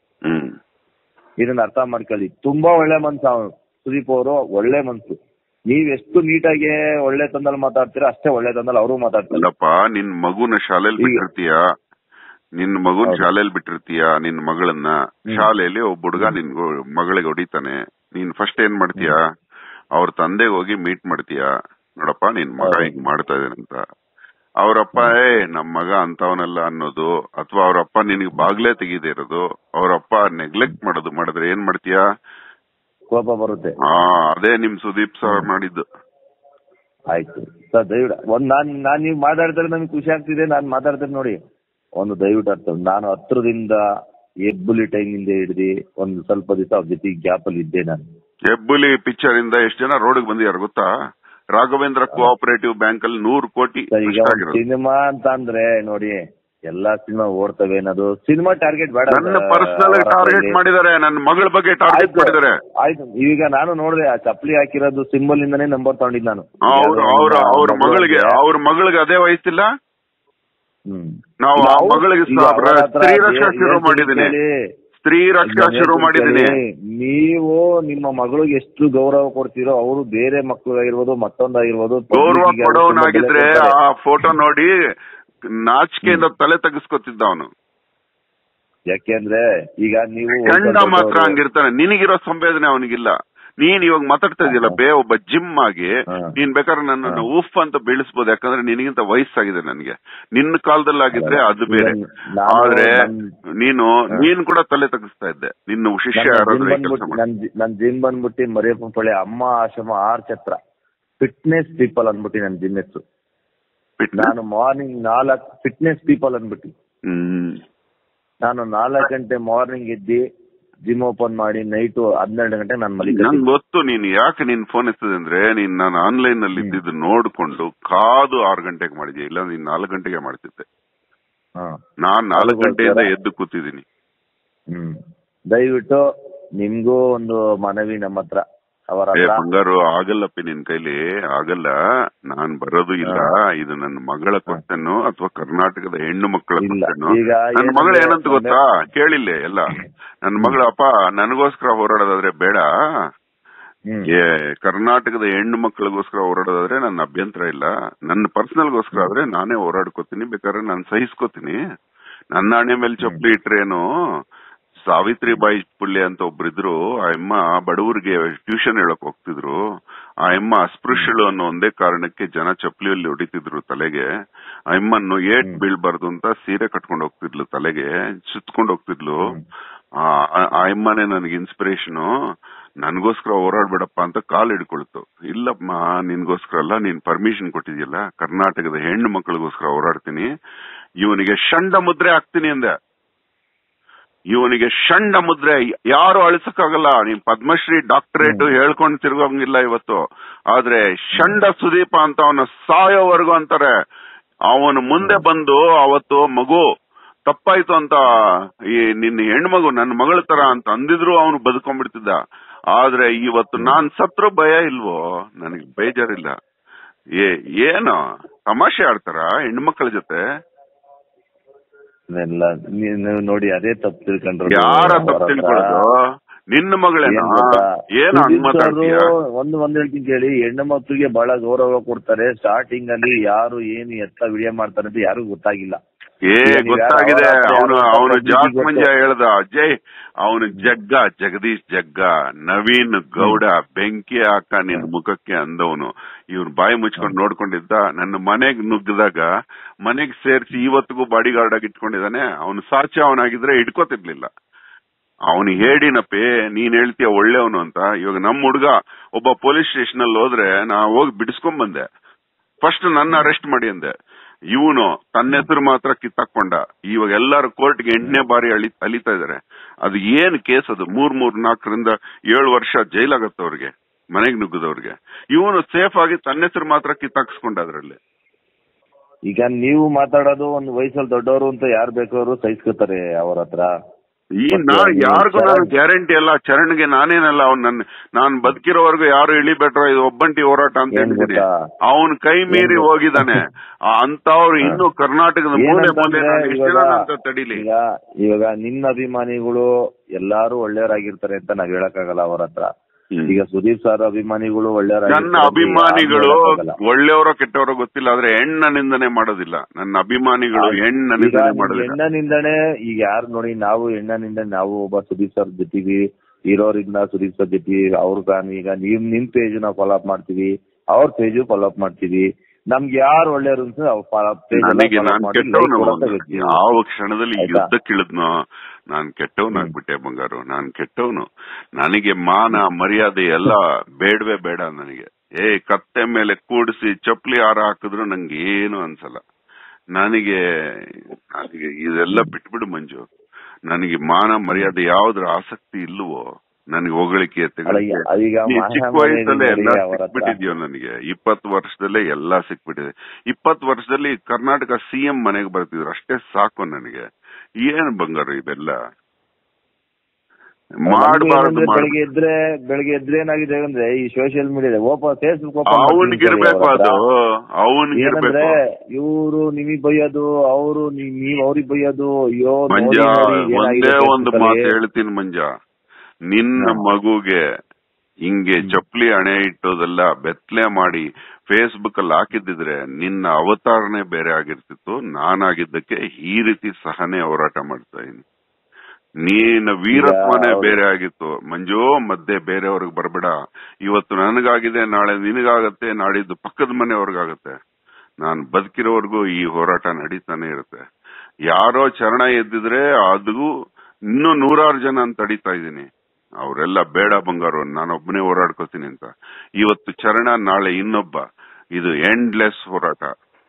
ಇದನ್ನ ಅರ್ಥ ಮಾಡ್ಕೊಳ್ಳಿ. ತುಂಬಾ ಒಳ್ಳೆ ಮನ್ಸ ಅವನು ಸುದೀಪ್ ಅವರು, ಒಳ್ಳೆ ಮನ್ಸು. ನೀವ್ ಎಷ್ಟು ನೀಟಾಗಿ ಒಳ್ಳೆ ತಂದಲ್ಲಿ ಮಾತಾಡ್ತೀರಾ ಅಷ್ಟೇ ಒಳ್ಳೆ ತಂದಲ್ಲಿ ಅವರು ಮಾತಾಡ್ತಾರಲ್ಲಪ್ಪ. ನಿನ್ ಮಗುನ ಶಾಲೆಯಲ್ಲಿ ಬಿಟ್ಟಿರ್ತೀಯ, ನಿನ್ ಮಗುನ್ ಶಾಲೆಯಲ್ಲಿ ಬಿಟ್ಟಿರ್ತೀಯ, ನಿನ್ ಮಗಳನ್ನ ಶಾಲೆಯಲ್ಲಿ ಒಬ್ಬ ಹುಡುಗ ನಿನ್ ಮಗಳಿಗೆ ಹೊಡಿತಾನೆ, ನೀನ್ ಫಸ್ಟ್ ಏನ್ ಮಾಡ್ತೀಯ, ಅವ್ರ ತಂದೆಗೆ ಹೋಗಿ ಮೀಟ್ ಮಾಡ್ತೀಯ, ನೋಡಪ್ಪ ನಿನ್ ಮಗ ಹಿಂಗ್ ಮಾಡ್ತಾ ಇದ್ದಾನಂತ. ಅವ್ರಪ್ಪ ನಮ್ ಮಗ ಅಂತವನಲ್ಲ ಅನ್ನೋದು, ಅಥವಾ ಅವ್ರಪ್ಪ ನಿನಗೆ ಬಾಗ್ಲೇ ತೆಗೀದೇ ಇರೋದು, ಅವ್ರಪ್ಪ ನೆಗ್ಲೆಕ್ಟ್ ಮಾಡಿದ್ರೆ ಏನ್ ಮಾಡ್ತೀಯ, ಕೋಪ ಬರುತ್ತೆ. ಅದೇ ನಿಮ್ ಸುದೀಪ್ ಸರ್ ಮಾಡಿದ್ದು. ಆಯ್ತು ಸರ್, ದಯವಿಟ್ಟು ನಾನ್ ನೀವ್ ಮಾತಾಡ್ತಾರೆ ನನ್ಗೆ ಖುಷಿ ಆಗ್ತಿದೆ. ನಾನ್ ಮಾತಾಡ್ತೇನೆ ನೋಡಿ, ಒಂದು ದಯವಿಟ್ಟು ಅರ್ಥ, ನಾನು ಹತ್ರದಿಂದ ಹೆಬ್ಬುಲಿ ಟೈಮಿಂದ ಹಿಡಿದು ಒಂದು ಸ್ವಲ್ಪ ದಿವಸ ಅವ್ರ ಜೊತೆ ಗ್ಯಾಪ್ ಅಲ್ಲಿ ಇದ್ದೆ. ನಾನು ಹೆಬ್ಬುಲಿ ಪಿಕ್ಚರ್ ಇಂದ ಎಷ್ಟು ಜನ ರೋಡ್ಗೆ ಬಂದಿದ್ದಾರೆ ಗೊತ್ತಾ? ರಾಘವೇಂದ್ರ ಕೋಆಪರೇಟಿವ್ ಬ್ಯಾಂಕ್ ಅಲ್ಲಿ 100 ಕೋಟಿ. ಈಗ ಸಿನಿಮಾ ಅಂತ ಅಂದ್ರೆ ನೋಡಿ, ಎಲ್ಲಾ ಸಿನಿಮಾ ಓಡ್ತವೆ ಅನ್ನೋದು ಸಿನಿಮಾ ಟಾರ್ಗೆಟ್ ಬೇಡ. ನನ್ನ ಪರ್ಸನಲ್ ಟಾರ್ಗೆಟ್ ಮಾಡಿದ್ದಾರೆ, ನನ್ನ ಮಗಳ ಬಗ್ಗೆ ಟಾರ್ಗೆಟ್ ಮಾಡಿದ್ದಾರೆ. ಆಯ್ತು, ಈಗ ನಾನು ನೋಡಿದೆ ಆ ಚಪ್ಪಲಿ ಹಾಕಿರೋದು ಸಿಂಬಲ್ ಇಂದಾನೇ ನಂಬರ್ ತಗೊಂಡಿದ್ದು ನಾನು. ಅವ್ರ ಮಗಳಿಗೆ ಅದೇ ವಯಸ್ಸಿಲ್ಲ. ನಾವು ಆ ಮಗಳಿಗೆ ಸ್ತ್ರೀ ರಕ್ಷಾ ಶುರು ಮಾಡಿದ್ದೀನಿ, ಸ್ತ್ರೀ ರಕ್ಷಾ ಶುರು ಮಾಡಿದ್ದೀನಿ. ನೀವು ನಿಮ್ಮ ಮಗಳಿಗೆ ಎಷ್ಟು ಗೌರವ ಕೊಡ್ತೀರೋ, ಅವರು ಬೇರೆ ಮಕ್ಕಳಾಗಿರ್ಬೋದು ಮತ್ತೊಂದಾಗಿರ್ಬೋದು ಗೌರವ ಕೊಡೋನಾಗಿದ್ರೆ ಆ ಫೋಟೋ ನೋಡಿ ನಾಚಿಕೆಯಿಂದ ತಲೆ ತೆಗಿಸ್ಕೊತಿದ್ದ ಅವನು. ಯಾಕೆಂದ್ರೆ ಈಗ ನೀವು ಗಂಡ ಮಾತ್ರ ಹಂಗಿರ್ತಾನೆ, ನಿನಗಿರೋ ಸಂವೇದನೆ ಅವನಿಗಿಲ್ಲ. ನೀನ್ ಇವಾಗ ಮಾತಾಡ್ತಾ ಇದೆಯಲ್ಲ ಒಬ್ಬ ಜಿಮ್ ಆಗಿ, ನೀನ್ ಬೇಕಾದ್ರೆ ನನ್ನನ್ನು ಉಫ್ ಅಂತ ಬೀಳಿಸಬಹುದು, ಯಾಕಂದ್ರೆ ನಿನಗಿಂತ ವಯಸ್ಸಾಗಿದೆ ನನ್ಗೆ. ನಿನ್ನ ಕಾಲದಲ್ಲಾಗಿದ್ರೆ ಅದು ಬೇರೆ, ಆದ್ರೆ ನೀನ್ ಕೂಡ ತಲೆ ತೆಗಿಸ್ತಾ ಇದ್ದೆ. ನಿನ್ನ ಶಿಷ್ಯ ನನ್ ಜಿಮ್ ಬಂದ್ಬಿಟ್ಟು ಮರಿಯಪ್ಪನಪಳ್ಳಿ ಅಮ್ಮ ಆಶ್ರಮ ಆರ್ಚತ್ರ ಫಿಟ್ನೆಸ್ ಪೀಪಲ್ ಅಂದ್ಬಿಟ್ಟು ನನ್ ಜಿಮ್ ಹೆಸರು. ನಾನು ಮಾರ್ನಿಂಗ್ 4 ಫಿಟ್ನೆಸ್ ಪೀಪಲ್ ಅಂದ್ಬಿಟ್ಟು ನಾನು 4 ಗಂಟೆ ಮಾರ್ನಿಂಗ್ ಎದ್ದಿ ಜಿಮ್ ಓಪನ್ ಮಾಡಿ ನೈಟ್ 12 ಗಂಟೆ ನಾನು ನಂಗೆ ಗೊತ್ತು. ನೀನ್ ಯಾಕೆ ನಿನ್ ಫೋನ್ ಎತ್ತದೆ ಅಂದ್ರೆ, ನಾನು ಆನ್ಲೈನ್ ನಲ್ಲಿ ಇದ್ದಿದ್ದು ನೋಡ್ಕೊಂಡು ಕಾದು 6 ಗಂಟೆಗೆ ಮಾಡಿದ್ಯಾ, ಇಲ್ಲ ನೀನ್ 4 ಗಂಟೆಗೆ ಮಾಡ್ತಿದ್ದೆ. ನಾನ್ 4 ಗಂಟೆಯಿಂದ ಎದ್ದು ಕೂತಿದ್ದೀನಿ. ದಯವಿಟ್ಟು ನಿಮ್ಗೂ ಒಂದು ಮನವಿ ನಮ್ಮ ಹತ್ರ, ಬಂಗಾರು ಆಗಲ್ಲಪ್ಪಿ, ನಿನ್ ಕೈಲಿ ಆಗಲ್ಲ. ನಾನ್ ಬರೋದು ಇಲ್ಲ. ಇದು ನನ್ನ ಮಗಳ ಕ್ವಶನ್ ಅಥವಾ ಕರ್ನಾಟಕದ ಹೆಣ್ಣು ಮಕ್ಕಳ ಕ್ವಶನ್. ನನ್ನ ಮಗಳು ಏನಂತ ಗೊತ್ತಾ, ಕೇಳಿಲ್ಲ ಎಲ್ಲ. ನನ್ನ ಮಗಳು, ಅಪ್ಪ ನನಗೋಸ್ಕರ ಹೋರಾಡೋದಾದ್ರೆ ಬೇಡ, ಕರ್ನಾಟಕದ ಹೆಣ್ಣು ಮಕ್ಕಳಿಗೋಸ್ಕರ ಹೋರಾಡೋದಾದ್ರೆ ನನ್ನ ಅಭ್ಯಂತರ ಇಲ್ಲ. ನನ್ನ ಪರ್ಸನಲ್ಗೋಸ್ಕರ ಆದ್ರೆ ನಾನೇ ಹೋರಾಡ್ಕೋತೀನಿ, ಬೇಕಾದ್ರೆ ನಾನು ಸಹಿಸ್ಕೋತೀನಿ. ನನ್ನ ಹಣೆ ಮೇಲೆ ಚಪ್ಪಲಿ ಇಟ್ರೇನು. ಸಾವಿತ್ರಿಬಾಯಿ ಪುಲ್ಲೆ ಅಂತ ಒಬ್ರಿದ್ರು, ಆ ಅಮ್ಮ ಬಡವರಿಗೆ ಟ್ಯೂಷನ್ ಹೇಳಕ್ ಹೋಗ್ತಿದ್ರು. ಆ ಅಮ್ಮ ಅಸ್ಪೃಶ್ಯಳು ಅನ್ನೋ ಒಂದೇ ಕಾರಣಕ್ಕೆ ಜನ ಚಪ್ಪಲಿಯಲ್ಲಿ ಹೊಡಿತಿದ್ರು ತಲೆಗೆ. ಆ ಅಮ್ಮನ್ನು ಏಟ್ ಬೀಳ್ಬಾರ್ದು ಅಂತ ಸೀರೆ ಕಟ್ಕೊಂಡು ಹೋಗ್ತಿದ್ಲು, ತಲೆಗೆ ಸುತ್ಕೊಂಡು ಹೋಗ್ತಿದ್ಲು. ಆ ಅಮ್ಮನೇ ನನಗೆ ಇನ್ಸ್ಪಿರೇಷನ್. ನನ್ಗೋಸ್ಕರ ಹೋರಾಡ್ಬೇಡಪ್ಪ ಅಂತ ಕಾಲ್ ಹಿಡ್ಕೊಳ್ತು. ಇಲ್ಲಮ್ಮ, ನಿನ್ಗೋಸ್ಕರ ಅಲ್ಲ, ನೀನ್ ಪರ್ಮಿಷನ್ ಕೊಟ್ಟಿದ್ಯಲ್ಲ, ಕರ್ನಾಟಕದ ಹೆಣ್ಣು ಮಕ್ಕಳಿಗೋಸ್ಕರ ಹೋರಾಡ್ತೀನಿ. ಇವನಿಗೆ ಷಂಡ ಮುದ್ರೆ ಹಾಕ್ತೀನಿ ಅಂದೆ. ಇವನಿಗೆ ಷಂಡ ಮುದ್ರೆ ಯಾರು ಅಳಿಸಕ್ಕಾಗಲ್ಲ. ನೀನ್ ಪದ್ಮಶ್ರೀ ಡಾಕ್ಟರೇಟ್ ಹೇಳ್ಕೊಂಡು ತಿರ್ಗೋಂಗಿಲ್ಲ ಇವತ್ತು. ಆದ್ರೆ ಷಂಡ ಸುದೀಪ ಅಂತ ಅವನ ಸಾಯೋವರೆಗೂ ಅಂತಾರೆ. ಅವನು ಮುಂದೆ ಬಂದು ಅವತ್ತು ಮಗು ತಪ್ಪಾಯ್ತು ಅಂತ, ಈ ನಿನ್ನ ಹೆಣ್ಮಗು ನನ್ನ ಮಗಳ ತರ ಅಂತ ಅಂದಿದ್ರು ಅವನು ಬದುಕೊಂಡ್ಬಿಡ್ತಿದ್ದ. ಆದ್ರೆ ಇವತ್ತು ನಾನ್ ಸತ್ರು ಭಯ ಇಲ್ವೋ, ನನಗೆ ಬೇಜಾರಿಲ್ಲ. ಏನು ತಮಾಷೆ ಆಡ್ತಾರ ಹೆಣ್ಮಕ್ಳ ಜೊತೆ? ನೋಡಿ, ಅದೇ ತಪ್ಪು ತಿಳ್ಕೊಂಡ್ರು. ಯಾರ ತಪ್ಪು ತಿಳ್ಕೊಳ್ಳೋದು? ನಿನ್ನ ಮಗಳೇನ? ಏನು ಒಂದ್ ಹೇಳ್ತೀನಿ ಕೇಳಿ, ಹೆಣ್ಣು ಮಕ್ಕಳಿಗೆ ಬಹಳ ಗೌರವ ಕೊಡ್ತಾರೆ. ಸ್ಟಾರ್ಟಿಂಗ್ ಅಲ್ಲಿ ಯಾರು ಏನು ಎತ್ತ ವಿಡಿಯೋ ಮಾಡ್ತಾರೆ ಅಂತ ಯಾರಿಗೂ ಗೊತ್ತಾಗಿಲ್ಲ. ಗೊತ್ತಾಗಿದೆ. ಅವನು ಜಾಕ್ ಮಂಜ ಹೇಳ್ದ, ಅಜಯ್ ಅವನು ಜಗದೀಶ್ ಜಗ್ಗ, ನವೀನ್ ಗೌಡ ಬೆಂಕಿ ಹಾಕ ನಿನ್ ಮುಖಕ್ಕೆ ಅಂದವನು. ಇವ್ನು ಬಾಯಿ ಮುಚ್ಕೊಂಡು ನೋಡ್ಕೊಂಡಿದ್ದ. ನನ್ನ ಮನೆಗ್ ನುಗ್ಗಿದಾಗ ಮನೆಗ್ ಸೇರ್ಸಿ ಇವತ್ತಿಗೂ ಬಾಡಿ ಗಾರ್ಡ್ ಆಗಿ ಇಟ್ಕೊಂಡಿದ್ದಾನೆ. ಅವನು ಸಾಚಿ ಅವನಾಗಿದ್ರೆ ಇಟ್ಕೋತಿರ್ಲಿಲ್ಲ. ಅವನು ಹೇಳಿನಪ್ಪಿ, ನೀನ್ ಹೇಳ್ತೀಯ ಒಳ್ಳೆಯವನು ಅಂತ. ಇವಾಗ ನಮ್ ಹುಡ್ಗ ಒಬ್ಬ ಪೊಲೀಸ್ ಸ್ಟೇಷನ್ ಅಲ್ಲಿ ಹೋದ್ರೆ ನಾ ಹೋಗಿ ಬಿಡಿಸ್ಕೊಂಡ್ ಬಂದೆ. ಫಸ್ಟ್ ನನ್ನ ಅರೆಸ್ಟ್ ಮಾಡಿ ಅಂದೆ. ಇವನು ತನ್ನ ಹೆಸರು ಮಾತ್ರ ಕಿತ್ತಾಕೊಂಡ. ಇವಾಗ ಎಲ್ಲಾರು ಕೋರ್ಟ್ಗೆ 8ನೇ ಬಾರಿ ಅಲಿತಾ ಇದಾರೆ. ಅದು ಏನ್ ಕೇಸ್? ಅದು 3-4ರಿಂದ 7 ವರ್ಷ ಜೈಲಾಗತ್ತ ಅವ್ರಿಗೆ, ಮನೆಗ್ ನುಗ್ಗದವ್ರಿಗೆ. ಇವನು ಸೇಫ್ ಆಗಿ ತನ್ನ ಹೆಸರು ಮಾತ್ರ ಕಿತ್ತಾಕ್ಸ್ಕೊಂಡ. ಅದ್ರಲ್ಲಿ ಈಗ ನೀವು ಮಾತಾಡೋದು ಒಂದು ವಯಸ್ಸಲ್ಲಿ ದೊಡ್ಡವರು ಅಂತ ಯಾರು ಬೇಕಾದ್ರು ಸಹಿಸ್ಕೊತಾರೆ ಅವ್ರ ಹತ್ರ. ಯಾರಿಗೂ ನಾನು ಗ್ಯಾರಂಟಿ ಅಲ್ಲ. ಚರಣ್ಗೆ ನಾನೇನಲ್ಲ, ನಾನ್ ಬದುಕಿರೋವರೆಗೂ ಯಾರು ಇಳಿಬೇಟ್ರ ಇದು ಒಬ್ಬಂಟಿ ಹೋರಾಟ ಅಂತ ಹೇಳಿದ್ದೀನಿ. ಅವನ್ ಕೈ ಮೀರಿ ಹೋಗಿದ್ದಾನೆ ಅಂತವ್ರು ಇನ್ನು ಕರ್ನಾಟಕದ ಮೂಲೆ ಮೂಲೆ ತಡಿಲಿ. ಇವಾಗ ನಿನ್ನ ಅಭಿಮಾನಿಗಳು ಎಲ್ಲಾರು ಒಳ್ಳೆಯವರಾಗಿರ್ತಾರೆ ಅಂತ ನಾವ್ ಹೇಳಕ್ಕಾಗಲ್ಲ ಅವ್ರ ಹತ್ರ. ಈಗ ಸುದೀಪ್ ಸರ್ ಅಭಿಮಾನಿಗಳು ಒಳ್ಳೆಯವರ, ನನ್ನ ಅಭಿಮಾನಿಗಳು ಒಳ್ಳೆಯವರೋ ಕೆಟ್ಟವರೋ ಗೊತ್ತಿಲ್ಲ, ಆದ್ರೆ ಹೆಣ್ಣ ನಿಂದನೆ ಮಾಡೋದಿಲ್ಲ. ನನ್ನ ಅಭಿಮಾನಿಗಳು ಹೆಣ್ಣ ನಿಂದನೆ ಮಾಡೋದಿಲ್ಲ. ಹೆಣ್ಣ ನಿಂದನೆ ಈಗ ಯಾರು ನೋಡಿ, ನಾವು ಹೆಣ್ಣ ನಿಂದನೆ ನಾವು ಒಬ್ಬ ಸುದೀಪ್ ಸರ್ ಜೊತೆಗೆ ಇರೋರಿಂದ ಸುದೀಪ್ ಸರ್ ಜೊತೆ ಅವ್ರ ಈಗ ನಿಮ್ ಪೇಜ್ ನಾವು ಫಾಲೋ ಅಪ್ ಮಾಡ್ತೀವಿ, ಅವ್ರ ಪೇಜ್ ಫಾಲೋ ಅಪ್ ಮಾಡ್ತೀವಿ. ನಮ್ಗೆ ಯಾರು ಒಳ್ಳೆಯವರು ನನಗೆ ನಾನ್ ಕೆಟ್ಟವನು ಯಾವ ಕ್ಷಣದಲ್ಲಿ ಯುದ್ಧಕ್ಕಿಳಿದ್ನೋ ನಾನ್ ಕೆಟ್ಟವನಾಗ್ಬಿಟ್ಟೆ ಬಂಗಾರು. ನಾನ್ ಕೆಟ್ಟವನು. ನನಗೆ ಮಾನ ಮರ್ಯಾದೆ ಎಲ್ಲ ಬೇಡವೇ ಬೇಡ ನನಗೆ. ಕತ್ತೆ ಮೇಲೆ ಕೂಡಿಸಿ ಚಪ್ಪಲಿ ಹಾರ ಹಾಕಿದ್ರು ನಂಗೆ ಏನು ಅನ್ಸಲ್ಲ. ನನಗೆ ಇದೆಲ್ಲ ಬಿಟ್ಬಿಡು ಮಂಜು. ನನಗೆ ಮಾನ ಮರ್ಯಾದೆ ಯಾವ್ದ್ರ ಆಸಕ್ತಿ ಇಲ್ವೋ, ನನಗೆ ಹೊಗಳಿಕೆ ಚಿಕ್ಕ ವಯಸ್ಸಲ್ಲೇ ಎಲ್ಲ ಸಿಕ್ಬಿಟ್ಟಿದ್ಯೋ. ನನಗೆ 20 ವರ್ಷದಲ್ಲೇ ಎಲ್ಲಾ ಸಿಕ್ಬಿಟ್ಟಿದೆ. 20 ವರ್ಷದಲ್ಲಿ ಕರ್ನಾಟಕ CM ಮನೆಗೆ ಬರ್ತಿದ್ರು, ಅಷ್ಟೇ ಸಾಕು ನನಗೆ. ಏನ್ ಬಂಗಾರು ಇದೆಲ್ಲ ಮಾಡಬಾರ್ದು. ಬೆಳಗ್ಗೆ ಎದ್ರೆ ಏನಾಗಿದೆ ಅಂದ್ರೆ ಈ ಸೋಷಿಯಲ್ ಮೀಡಿಯಾ ಫೇಸ್ಬುಕ್ ಅವನಿಗಿರ್ಬೇಕು, ಅದು ಅವನಿಗಿರ್ಬೇಕು. ಇವರು ನಿಮಗ್ ಬೈಯೋದು, ಅವರು ನೀವ್ ಅವ್ರಿಗೆ ಬೈಯೋದು. ಅಯ್ಯೋ ಮಂಜ, ಒಂದೇ ಒಂದು ಮಾತು ಹೇಳ್ತೀನಿ ಮಂಜ, ನಿನ್ನ ಮಗುಗೆ ಹಿಂಗೆ ಚಪ್ಪಲಿ ಹಣೆ ಇಟ್ಟೋದೆಲ್ಲ ಬೆತ್ತಲೆ ಮಾಡಿ ಫೇಸ್ಬುಕ್ ಅಲ್ಲಿ ಹಾಕಿದ್ರೆ ನಿನ್ನ ಅವತಾರನೇ ಬೇರೆ ಆಗಿರ್ತಿತ್ತು. ನಾನಾಗಿದ್ದಕ್ಕೆ ಈ ರೀತಿ ಸಹನೆ ಹೋರಾಟ ಮಾಡ್ತಾ ಇದ್ದೀನಿ. ನೀನ ವೀರತ್ವನೇ ಬೇರೆ ಆಗಿತ್ತು ಮಂಜು. ಮಧ್ಯೆ ಬೇರೆಯವ್ರಿಗೆ ಬರ್ಬೇಡ. ಇವತ್ತು ನನಗಾಗಿದೆ, ನಾಳೆ ನಿನಗಾಗತ್ತೆ, ನಾಡಿದ್ದು ಪಕ್ಕದ ಮನೆಯವ್ರಿಗಾಗತ್ತೆ. ನಾನ್ ಬದುಕಿರೋವರೆಗೂ ಈ ಹೋರಾಟ ನಡೀತಾನೆ ಇರುತ್ತೆ. ಯಾರೋ ಚರಣ ಎದ್ದಿದ್ರೆ ಅದು ಇನ್ನೂ 100 ಜನ ಅಂತ ತಡೀತಾ ಇದ್ದೀನಿ. ಅವರೆಲ್ಲ ಬೇಡ ಬಂಗಾರು, ನಾನೊಬ್ಬನೇ ಹೋರಾಡ್ಕೋತೀನಿ ಅಂತ. ಇವತ್ತು ಚರಣ, ನಾಳೆ ಇನ್ನೊಬ್ಬ. ಇದು ಎಂಡ್ಲೆಸ್ ಹೋರಾಟ.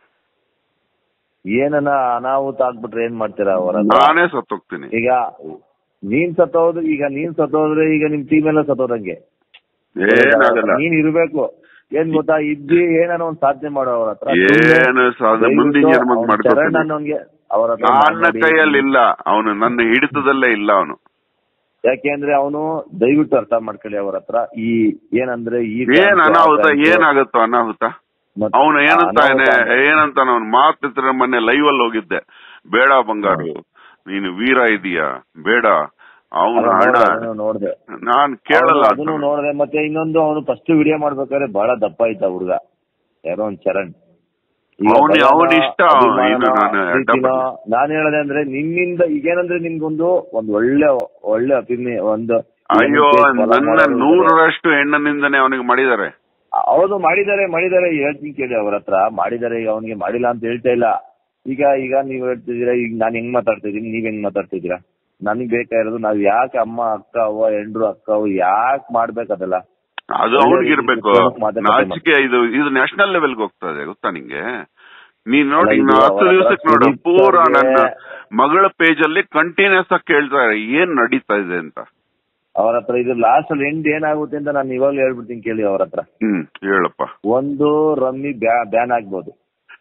ಏನನ್ನ ಅನಾಹುತ ಆಗ್ಬಿಟ್ರೆ ಏನ್ ಮಾಡ್ತೀರಾ? ನಾನೇ ಸತ್ತೋಗ್ತೀನಿ. ಈಗ ನೀನ್ ಸತ್ತೋದ್ರೆ ಈಗ ನಿಮ್ ಟೀಮ್ ಎಲ್ಲ ಸತ್ತೋದಂಗೆ. ಏನಾಗಲ್ಲ, ನೀನ್ ಇರ್ಬೇಕು. ಏನ್ ಗೊತ್ತಾ, ಇದ್ದಿ ಏನಾನ ಒಂದ್ ಸಾಧನೆ ಮಾಡೋ ಅವ್ರ ಹತ್ರ. ಏನು ಸಾಧನೆ ಮುಂದಿನ ಜನ್ಮಕ್ ಮಾಡ್ಕೊತೀನಿ. ನನ್ನ ಕೈಯಲ್ಲಿ ಇಲ್ಲ, ಅವನು ನನ್ನ ಹಿಡಿತದಲ್ಲೇ ಇಲ್ಲ ಅವನು. ಯಾಕೆಂದ್ರೆ ಅವನು ದಯವಿಟ್ಟು ಅರ್ಥ ಮಾಡ್ಕೊಳ್ಳಿ ಅವ್ರ ಹತ್ರ. ಈ ಏನಂದ್ರೆ ಏನ್ ಅನಾಹುತ ಏನಾಗುತ್ತೋ ಅನಾಹುತ. ಅವನು ಏನಂತಾನ ಅವನ್ ಮಾತಿತ್ರ ಮೊನ್ನೆ ಲೈವ್ ಅಲ್ಲಿ ಹೋಗಿದ್ದೆ. ಬೇಡ ಬಂಗಾರು, ನೀನು ವೀರ ಇದೀಯಾ, ಬೇಡ. ಅವನು ಹಣ ನೋಡ್ದೆ, ನಾನ್ ಕೇಳಲ್ಲ. ಅದನ್ನು ನೋಡ್ದೆ. ಮತ್ತೆ ಇನ್ನೊಂದು, ಅವನು ಫಸ್ಟ್ ವಿಡಿಯೋ ಮಾಡ್ಬೇಕಾದ್ರೆ ಬಹಳ ದಪ್ಪ ಇದ್ದ ಹುಡುಗ, ಯಾರೋ ಒಂದ್ ಚರಣ್. ಅವನ ಇಷ್ಟ. ನಾನ್ ಹೇಳದೆ ಅಂದ್ರೆ ನಿಮ್ಮಿಂದ ಈಗೇನಂದ್ರೆ ನಿಮ್ಗೊಂದು ಒಳ್ಳೆ ಅಭಿನಯ ಒಂದು. ಅಯ್ಯೋ, ನನ್ನ 100ರಷ್ಟು ಹೆಣ್ಣನಿಂದನೇ ಅವನಿಗೆ ಮಾಡಿದ್ದಾರೆ. ಹೌದು, ಮಾಡಿದ್ದಾರೆ. ಹೇಳ್ತೀನಿ ಕೇಳಿ ಅವ್ರ ಹತ್ರ. ಮಾಡಿದ್ದಾರೆ. ಈಗ ಅವನಿಗೆ ಮಾಡಿಲ್ಲ ಅಂತ ಹೇಳ್ತಾ ಇಲ್ಲ. ಈಗ ನೀವ್ ಹೇಳ್ತಿದೀರಾ, ಈಗ ನಾನ್ ಹೆಂಗ್ ಮಾತಾಡ್ತಿದೀನಿ, ನೀವ್ ಹೆಂಗ್ ಮಾತಾಡ್ತಿದೀರಾ? ನನ್ಗ್ ಬೇಕಾಗಿರೋದು, ನಾವ್ ಯಾಕೆ ಅಮ್ಮ ಅಕ್ಕ ಅವ್ವ ಹೆಂಡ್ರು ಅಕ್ಕ ಅವ್ವ ಯಾಕೆ ಮಾಡ್ಬೇಕದಲ್ಲ? ಅದು ಅವನಿಗಿರ್ಬೇಕು ನಾಚಿಕೆ. ಇದು ನ್ಯಾಷನಲ್ ಲೆವೆಲ್ಗೆ ಹೋಗ್ತದೆ ಗೊತ್ತಾ ನಿಂಗೆ? ನೀನ್ ನೋಡಿ, 10 ದಿವಸಕ್ಕೆ ನೋಡು, ಪೂರ ನನ್ನ ಮಗಳ ಪೇಜ್ ಅಲ್ಲಿ ಕಂಟಿನ್ಯೂಸ್ ಆಗಿ ಕೇಳ್ತಾರೆ ಏನ್ ನಡೀತಾ ಇದೆ ಅಂತ. ಅವ್ರ ಹತ್ರ ಇದು ಲಾಸ್ಟ್ ಅಲ್ಲಿ ಎಂಡ್ ಏನಾಗುತ್ತೆ ಅಂತ ನಾನು ಇವಾಗಲೂ ಹೇಳ್ಬಿಡ್ತೀನಿ ಕೇಳಿ ಅವ್ರ ಹತ್ರ. ಹೇಳಪ್ಪ. ಒಂದು ರಮ್ಮಿ ಬ್ಯಾನ್ ಆಗ್ಬೋದು.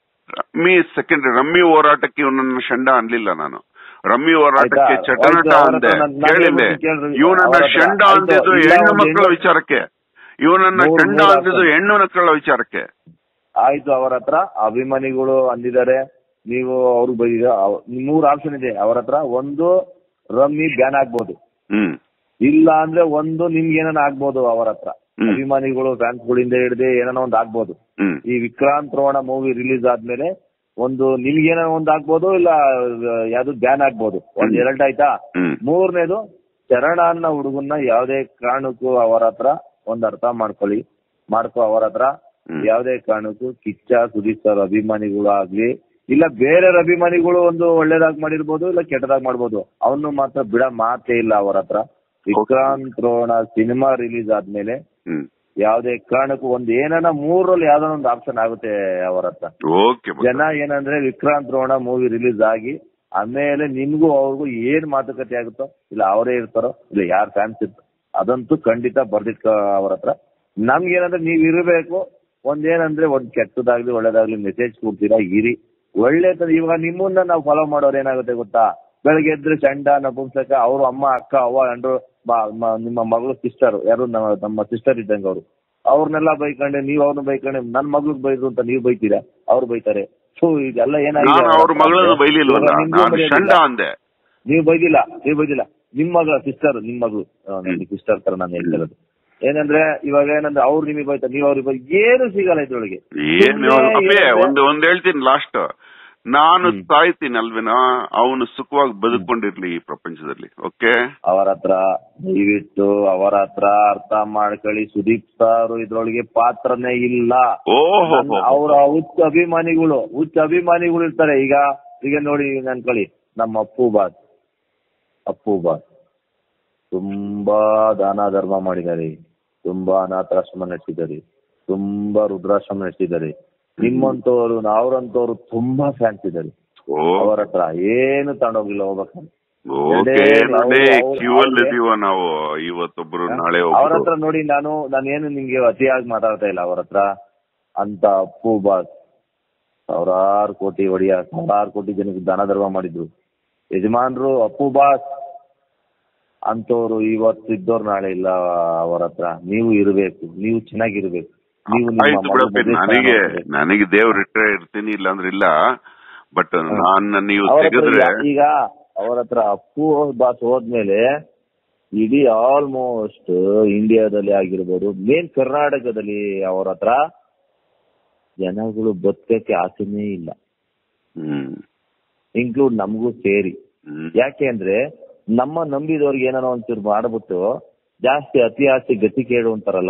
ರಮ್ಮಿ ಹೋರಾಟಕ್ಕೆ ಇವನನ್ನ ಷಂಡ ಅನ್ಲಿಲ್ಲ ನಾನು. ರಮ್ಮಿ ಹೋರಾಟಕ್ಕೆ ಚಟನಟ ಅಂದೆ, ಕೇಳಿದೆ. ಇವನನ್ನ ಷಂಡ ಅಂದಿದ್ದು ಹೆಣ್ಣು ಮಕ್ಕಳ ವಿಚಾರಕ್ಕೆ, ಇವನನ್ನ ಷಂಡ ಅಂದಿದ್ದು ಹೆಣ್ಣು ಮಕ್ಕಳ ವಿಚಾರಕ್ಕೆ. ಆಯ್ತು, ಅವರ ಹತ್ರ ಅಭಿಮಾನಿಗಳು ಅಂದಿದ್ದಾರೆ. ನೀವು ಅವ್ರಿಗೆ ಬೈದ 3 ಆಪ್ಷನ್ ಇದೆ ಅವ್ರ ಹತ್ರ. ಒಂದು, ರಮ್ಮಿ ಬ್ಯಾನ್ ಆಗ್ಬೋದು. ಇಲ್ಲ ಅಂದ್ರೆ ಒಂದು, ನಿಮ್ಗೆ ಏನಾನ ಆಗ್ಬೋದು ಅವ್ರ ಹತ್ರ. ಅಭಿಮಾನಿಗಳು ಫ್ಯಾನ್ಸ್ ಗಳಿಂದ ಹಿಡಿದು ಏನಾನ ಒಂದ್ ಆಗ್ಬೋದು. ಈ ವಿಕ್ರಾಂತ್ ರೋಣ ಮೂವಿ ರಿಲೀಸ್ ಆದ್ಮೇಲೆ ಒಂದು ನಿಮ್ಗೇನೋ ಒಂದ್ ಆಗ್ಬೋದು, ಇಲ್ಲ ಯಾವ್ದು ಬ್ಯಾನ್ ಆಗ್ಬೋದು. 2 ಆಯ್ತಾ. 3ನೇದು, ಚರಣ ಅನ್ನೋ ಹುಡುಗನ್ನ ಯಾವ್ದೇ ಕಾರಣಕ್ಕೂ ಅವರ ಹತ್ರ ಒಂದ್ ಅರ್ಥ ಮಾಡ್ಕೊ ಅವರ ಹತ್ರ ಯಾವ್ದೇ ಕಾರಣಕ್ಕೂ ಕಿಚ್ಚ ಸುದೀಪ್ ಸರ್ ಅಭಿಮಾನಿಗಳು ಆಗ್ಲಿ, ಇಲ್ಲ ಬೇರೆ ಅಭಿಮಾನಿಗಳು ಒಂದು ಒಳ್ಳೇದಾಗ್ ಮಾಡಿರ್ಬೋದು, ಇಲ್ಲ ಕೆಟ್ಟದಾಗ್ ಮಾಡ್ಬೋದು. ಅವನು ಮಾತ್ರ ಬಿಡ ಮಾತೇ ಇಲ್ಲ ಅವರ ಹತ್ರ. ವಿಕ್ರಾಂತ್ ರೋಣ ಸಿನಿಮಾ ರಿಲೀಸ್ ಆದ್ಮೇಲೆ ಯಾವ್ದೇ ಕಾರಣಕ್ಕೂ ಒಂದ್ ಏನಾನ 3ರಲ್ಲಿ ಯಾವ್ದಾನ ಒಂದು ಆಪ್ಷನ್ ಆಗುತ್ತೆ ಅವರ ಹತ್ರ. ಜನ ಏನಂದ್ರೆ ವಿಕ್ರಾಂತ್ ರೋಣ ಮೂವಿ ರಿಲೀಸ್ ಆಗಿ ಆಮೇಲೆ ನಿಮ್ಗೂ ಅವ್ರಿಗೂ ಏನ್ ಮಾತುಕತೆ ಆಗುತ್ತೋ, ಇಲ್ಲ ಅವರೇ ಇರ್ತಾರೋ, ಇಲ್ಲ ಯಾರ್ ಫ್ಯಾನ್ಸ್ ಇರ್ತಾರೋ, ಅದಂತೂ ಖಂಡಿತ ಬರ್ದಿಟ್ಕೊ ಅವ್ರ ಹತ್ರ. ನಮ್ಗೇನಂದ್ರೆ ನೀವ್ ಇರಬೇಕು. ಒಂದೇನಂದ್ರೆ ಒಂದ್ ಕೆಟ್ಟದಾಗ್ಲಿ ಒಳ್ಳೇದಾಗ್ಲಿ ಮೆಸೇಜ್ ಕೊಡ್ತೀರಾ, ಇರಿ. ಒಳ್ಳೇದು. ಇವಾಗ ನಿಮ್ಮನ್ನ ನಾವು ಫಾಲೋ ಮಾಡೋರು ಏನಾಗುತ್ತೆ ಗೊತ್ತಾ, ಬೆಳಗ್ಗೆ ಎದ್ರೆ ಚಂಡ ನಪುಂಸಕ, ಅವರು ಅಮ್ಮ ಅಕ್ಕ ಅವ್ವ ಅಂಡ್ರು ನಿಮ್ಮ ಮಗಳು ಸಿಸ್ಟರ್ ಯಾರು ನಮ್ಮ ಸಿಸ್ಟರ್ ಇದ್ದಂಗೆ ಅವ್ರನ್ನೆಲ್ಲ ಬೈಕೊಂಡೆ, ನೀವ್ ಅವ್ರನ್ನ ಬೈಕೊಂಡೆ, ನನ್ ಮಗ್ಳಿಗೆ ಬೈದ್ರು ಅಂತ ನೀವ್ ಬೈತೀರಾ, ಅವ್ರು ಬೈತಾರೆ. ಸೊ ಇದೆಲ್ಲ ಏನಾಗಿದೆ, ನೀವು ಬೈದಿಲ್ಲ ನಿಮ್ ಮಗಳ ಸಿಸ್ಟರ್, ನಿಮ್ ಮಗಳು ಸಿಸ್ಟರ್ ತರ ನಾನು ಹೇಳ್ತಿರೋದು. ಏನಂದ್ರೆ ಇವಾಗ ಏನಂದ್ರೆ ಅವ್ರು ನಿಮಗೆ ಬೈತಾರೆ, ನೀವ್ ಅವ್ರಿಗೆ ಏನು ಸಿಗಲ್ಲ ಇದ್ರೊಳಗೆ. ಒಂದ್ ಹೇಳ್ತೀನಿ ಲಾಸ್ಟ್, ನಾನು ಸಾಯ್ತೀನಿ ಅಲ್ವೇನಾ, ಅವನು ಸುಖವಾಗಿ ಬದುಕೊಂಡಿರ್ಲಿ ಈ ಪ್ರಪಂಚದಲ್ಲಿ. ಓಕೆ, ಅವರತ್ರ ದಯವಿಟ್ಟು ಅವರತ್ರ ಅರ್ಥ ಮಾಡ್ಕೊಳ್ಳಿ, ಸುದೀಪ್ ಸರ್ ಇದ್ರೊಳಗೆ ಪಾತ್ರನೇ ಇಲ್ಲ. ಅವರ ಹುಚ್ಚ ಅಭಿಮಾನಿಗಳು ಇರ್ತಾರೆ. ಈಗ ನೋಡಿ ಅನ್ಕೊಳ್ಳಿ, ನಮ್ಮ ಅಪ್ಪು ಬಾಸ್ ತುಂಬಾ ದಾನ ಧರ್ಮ ಮಾಡಿದ್ದಾರೆ, ತುಂಬಾ ಅನಾಥಾಶ್ರಮ ನಡೆಸಿದ್ದಾರೆ, ತುಂಬಾ ರುದ್ರಾಶ್ರಮ ನಡೆಸಿದ್ದಾರೆ. ನಿಮ್ಮಂತವ್ರು ಅವ್ರಂತವ್ರು ತುಂಬಾ ಫ್ಯಾನ್ಸ್ ಇದ್ದಾರೆ. ಅವರ ಹತ್ರ ಏನು ತಗೊಂಡೋಗಿಲ್ಲ ಹೋಗ್ಬೇಕಂತ. ಅವ್ರ ಹತ್ರ ನೋಡಿ, ನಾನೇನು ನಿಮ್ಗೆ ಅತಿಯಾಗಿ ಮಾತಾಡ್ತಾ ಇಲ್ಲ. ಅವ್ರ ಹತ್ರ ಅಂತ ಅಪ್ಪು ಬಾಸ್ ಸಾವಿರಾರು ಕೋಟಿ ಜನಕ್ಕೆ ದಾನ ಧರ್ಮ ಮಾಡಿದ್ರು ಯಜಮಾನ್ರು. ಅಪ್ಪು ಬಾಸ್ ಅಂತವ್ರು ಇವತ್ತಿದ್ದವ್ರು ನಾಳೆ ಇಲ್ಲ. ಅವರ ಹತ್ರ ನೀವು ಇರಬೇಕು, ನೀವು ಚೆನ್ನಾಗಿರ್ಬೇಕು. ನನಗೆ ದೇವ್ರ ಇರ್ತೀನಿ, ಇಲ್ಲ ಅಂದ್ರೆ ಇಲ್ಲ. ಬಟ್ ನೀವು ತೆಗೆದ್ರೆ ಈಗ ಅವ್ರ ಹತ್ರ ಅಪ್ಪು ಬಾಸ್ ಹೋದ್ಮೇಲೆ ಇಡೀ ಆಲ್ಮೋಸ್ಟ್ ಇಂಡಿಯಾದಲ್ಲಿ ಆಗಿರ್ಬೋದು, ಮೇನ್ ಕರ್ನಾಟಕದಲ್ಲಿ ಅವ್ರ ಹತ್ರ ಜನಗಳು ಬದುಕಕ್ಕೆ ಆಸೆನೇ ಇಲ್ಲ, ಇನ್ಕ್ಲೂಡ್ ನಮಗೂ ಸೇರಿ. ಯಾಕೆ ಅಂದ್ರೆ ನಮ್ಮ ನಂಬಿದವ್ರಿಗೆ ಏನಾರ ಒಂಚೂರು ಮಾಡ್ಬಿಟ್ಟು ಜಾಸ್ತಿ ಅತಿ ಆಸೆ ಗತಿ ಕೇಳು ಅಂತಾರಲ್ಲ,